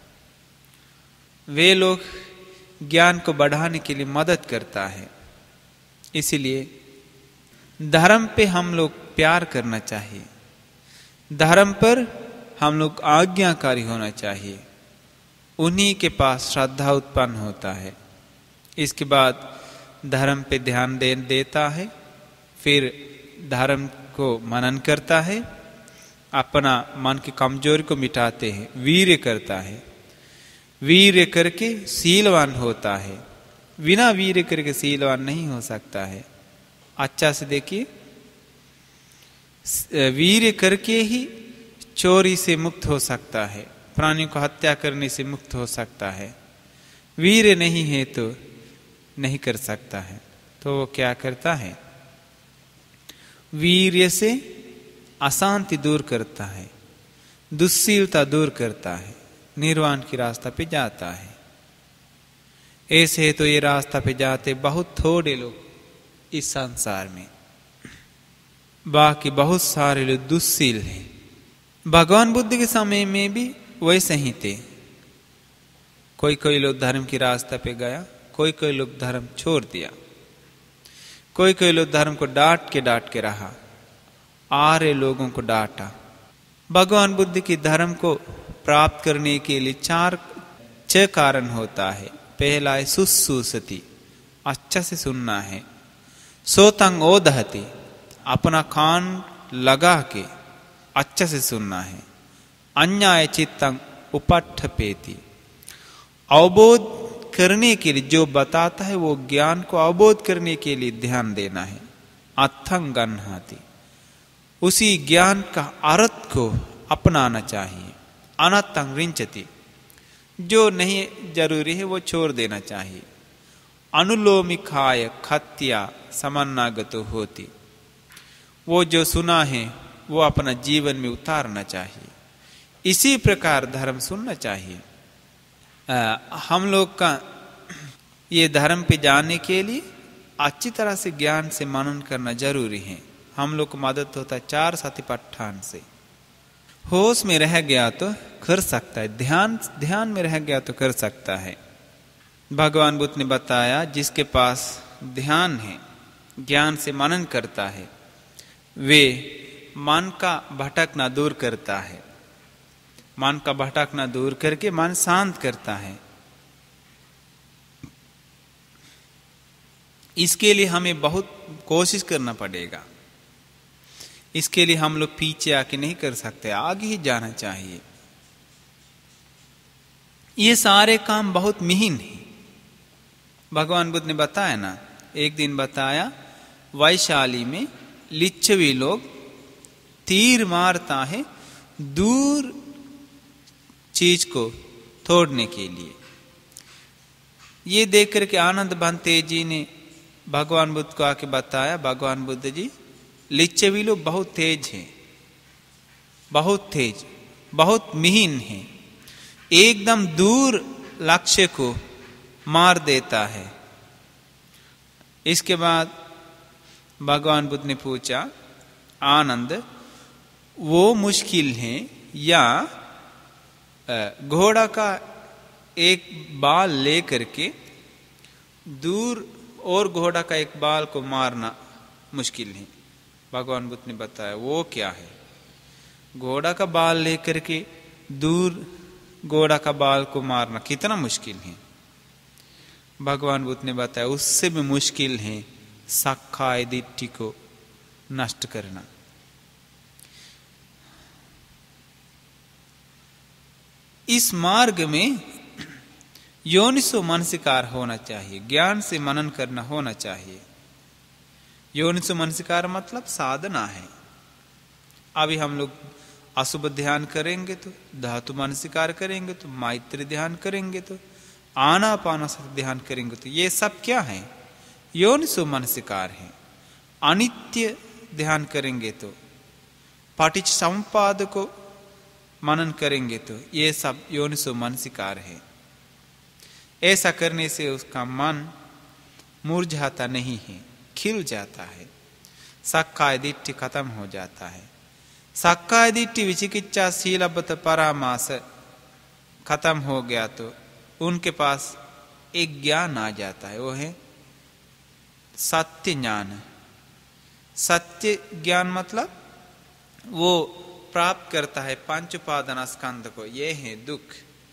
वे लोग ज्ञान को बढ़ाने के लिए मदद करता है। इसलिए धर्म पे हम लोग प्यार करना चाहिए, धर्म पर हम लोग आज्ञाकारी होना चाहिए। उन्हीं के पास श्रद्धा उत्पन्न होता है। इसके बाद धर्म पे ध्यान दे देता है, फिर धर्म को मनन करता है, अपना मन की कमजोरी को मिटाते हैं, वीर्य करता है। वीर्य करके शीलवान होता है। बिना वीर्य करके शीलवान नहीं हो सकता है। अच्छा से देखिए, वीर्य करके ही चोरी से मुक्त हो सकता है, प्राणियों को हत्या करने से मुक्त हो सकता है। वीर्य नहीं है तो नहीं कर सकता है। तो वो क्या करता है? वीर्य से अशांति दूर करता है, दुश्शीलता दूर करता है, निर्वाण की रास्ता पे जाता है। ऐसे तो ये रास्ता पे जाते बहुत थोड़े लोग इस संसार में, बाकी बहुत सारे लोग दुश्शील हैं। भगवान बुद्ध के समय में भी वैसे ही थे। कोई कोई लोग धर्म की रास्ता पे गया, कोई कोई लोग धर्म छोड़ दिया, कोई कोई लोग धर्म को डांट के डांट के रहा, आर्य लोगों को डांटा। भगवान बुद्ध की धर्म को प्राप्त करने के लिए चार छह कारण होता है। पहला है सुसुसति, अच्छा से सुनना है। सोतंग ओदहति, अपना कान लगा के अच्छा से सुनना है। अन्याय चित्तंग उपट्ठपेति, अवबोध करने के लिए जो बताता है वो ज्ञान को अवबोध करने के लिए ध्यान देना है। अथंग गन्हाति, उसी ज्ञान का अर्थ को अपनाना चाहिए। अनर्थंग रिंचति, जो नहीं जरूरी है वो छोड़ देना चाहिए। अनुलोमिखाय खत्या समन्नागतो होती, वो जो सुना है वो अपना जीवन में उतारना चाहिए। इसी प्रकार धर्म सुनना चाहिए। आ, हम लोग का ये धर्म पे जाने के लिए अच्छी तरह से ज्ञान से मनन करना जरूरी है। हम लोग को मदद होता है चार सतिपट्ठान से। होश में रह गया तो कर सकता है, ध्यान ध्यान में रह गया तो कर सकता है। भगवान बुद्ध ने बताया जिसके पास ध्यान है, ज्ञान से मनन करता है, वे मन का भटकना दूर करता है। मन का भटकना दूर करके मन शांत करता है। इसके लिए हमें बहुत कोशिश करना पड़ेगा। इसके लिए हम लोग पीछे आके नहीं कर सकते, आगे ही जाना चाहिए। ये सारे काम बहुत मिहिन है। भगवान बुद्ध ने बताया ना, एक दिन बताया वैशाली में लिच्छवी लोग तीर मारता है दूर चीज को तोड़ने के लिए। ये देख करके आनंद बंते जी ने भगवान बुद्ध को आके बताया, भगवान बुद्ध जी लिच्छवी लोग बहुत तेज हैं, बहुत तेज, बहुत मिहिन हैं, एकदम दूर लक्ष्य को मार देता है। इसके बाद भगवान बुद्ध ने पूछा, आनंद वो मुश्किल है या घोड़ा का एक बाल लेकर के दूर और घोड़ा का एक बाल को मारना मुश्किल है? भगवान बुद्ध ने बताया वो क्या है। घोड़ा का बाल लेकर के दूर घोड़ा का बाल को मारना कितना मुश्किल है। भगवान बुद्ध ने बताया उससे भी मुश्किल है सक्काय दिट्ठी को नष्ट करना। इस मार्ग में योनिसो मनसिकार होना चाहिए, ज्ञान से मनन करना होना चाहिए। योनिसो मनसिकार मतलब साधना है। अभी हम लोग अशुभ ध्यान करेंगे तो, धातु मनसिकार करेंगे तो, मैत्री ध्यान करेंगे तो, आनापानसति ध्यान करेंगे तो, ये सब क्या है? योनिसो मनसिकार है। अनित्य ध्यान करेंगे तो, पटिच्च समुप्पाद को मनन करेंगे तो, ये सब योनिसो मनसिकार है। ऐसा करने से उसका मन मुरझाता नहीं है, खिल जाता है, सक्काय दिट्ठी खत्म हो जाता है। सक्काय दिट्ठी विचिकिच्छा सीलबत परामास खत्म हो गया तो उनके पास एक ज्ञान आ जाता है, वो है सत्य ज्ञान। सत्य ज्ञान मतलब वो प्राप्त करता है पंच उपादान स्कंद को। ये है दुख।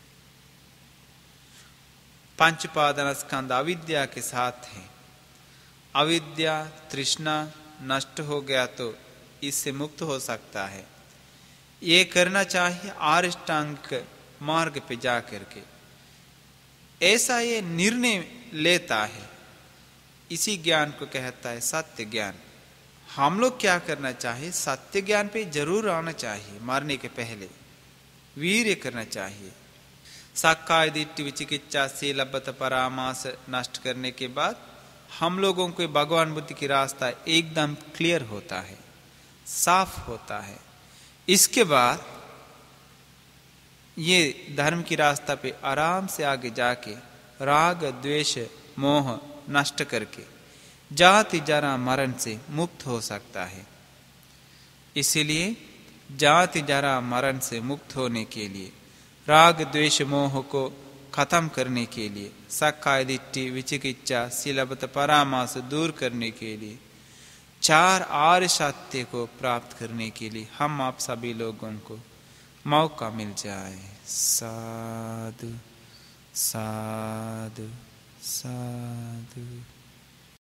पंच उपादान स्कंद अविद्या के साथ है। अविद्या तृष्णा नष्ट हो गया तो इससे मुक्त हो सकता है। ये करना चाहिए आरिष्टांग मार्ग पे जा करके। ऐसा ये निर्णय लेता है, इसी ज्ञान को कहता है सत्य ज्ञान। हम लोग क्या करना चाहिए? सत्य ज्ञान पे जरूर आना चाहिए। मरने के पहले वीर्य करना चाहिए। सक्काय दिट्ठी विचिकिच्छा सीलबत परामास नष्ट करने के बाद हम लोगों को भगवान बुद्ध की रास्ता एकदम क्लियर होता है, साफ होता है। इसके बाद ये धर्म की रास्ता पे आराम से आगे जाके राग द्वेष मोह नष्ट करके जाति जरा मरण से मुक्त हो सकता है। इसीलिए जाति जरा मरण से मुक्त होने के लिए, राग द्वेष मोह को खत्म करने के लिए, सक्काय दिट्ठी विचिकिच्छा सीलबत परामास दूर करने के लिए, चार आर्य सत्य को प्राप्त करने के लिए हम आप सभी लोगों को मौका मिल जाए। साधु साधु साधु।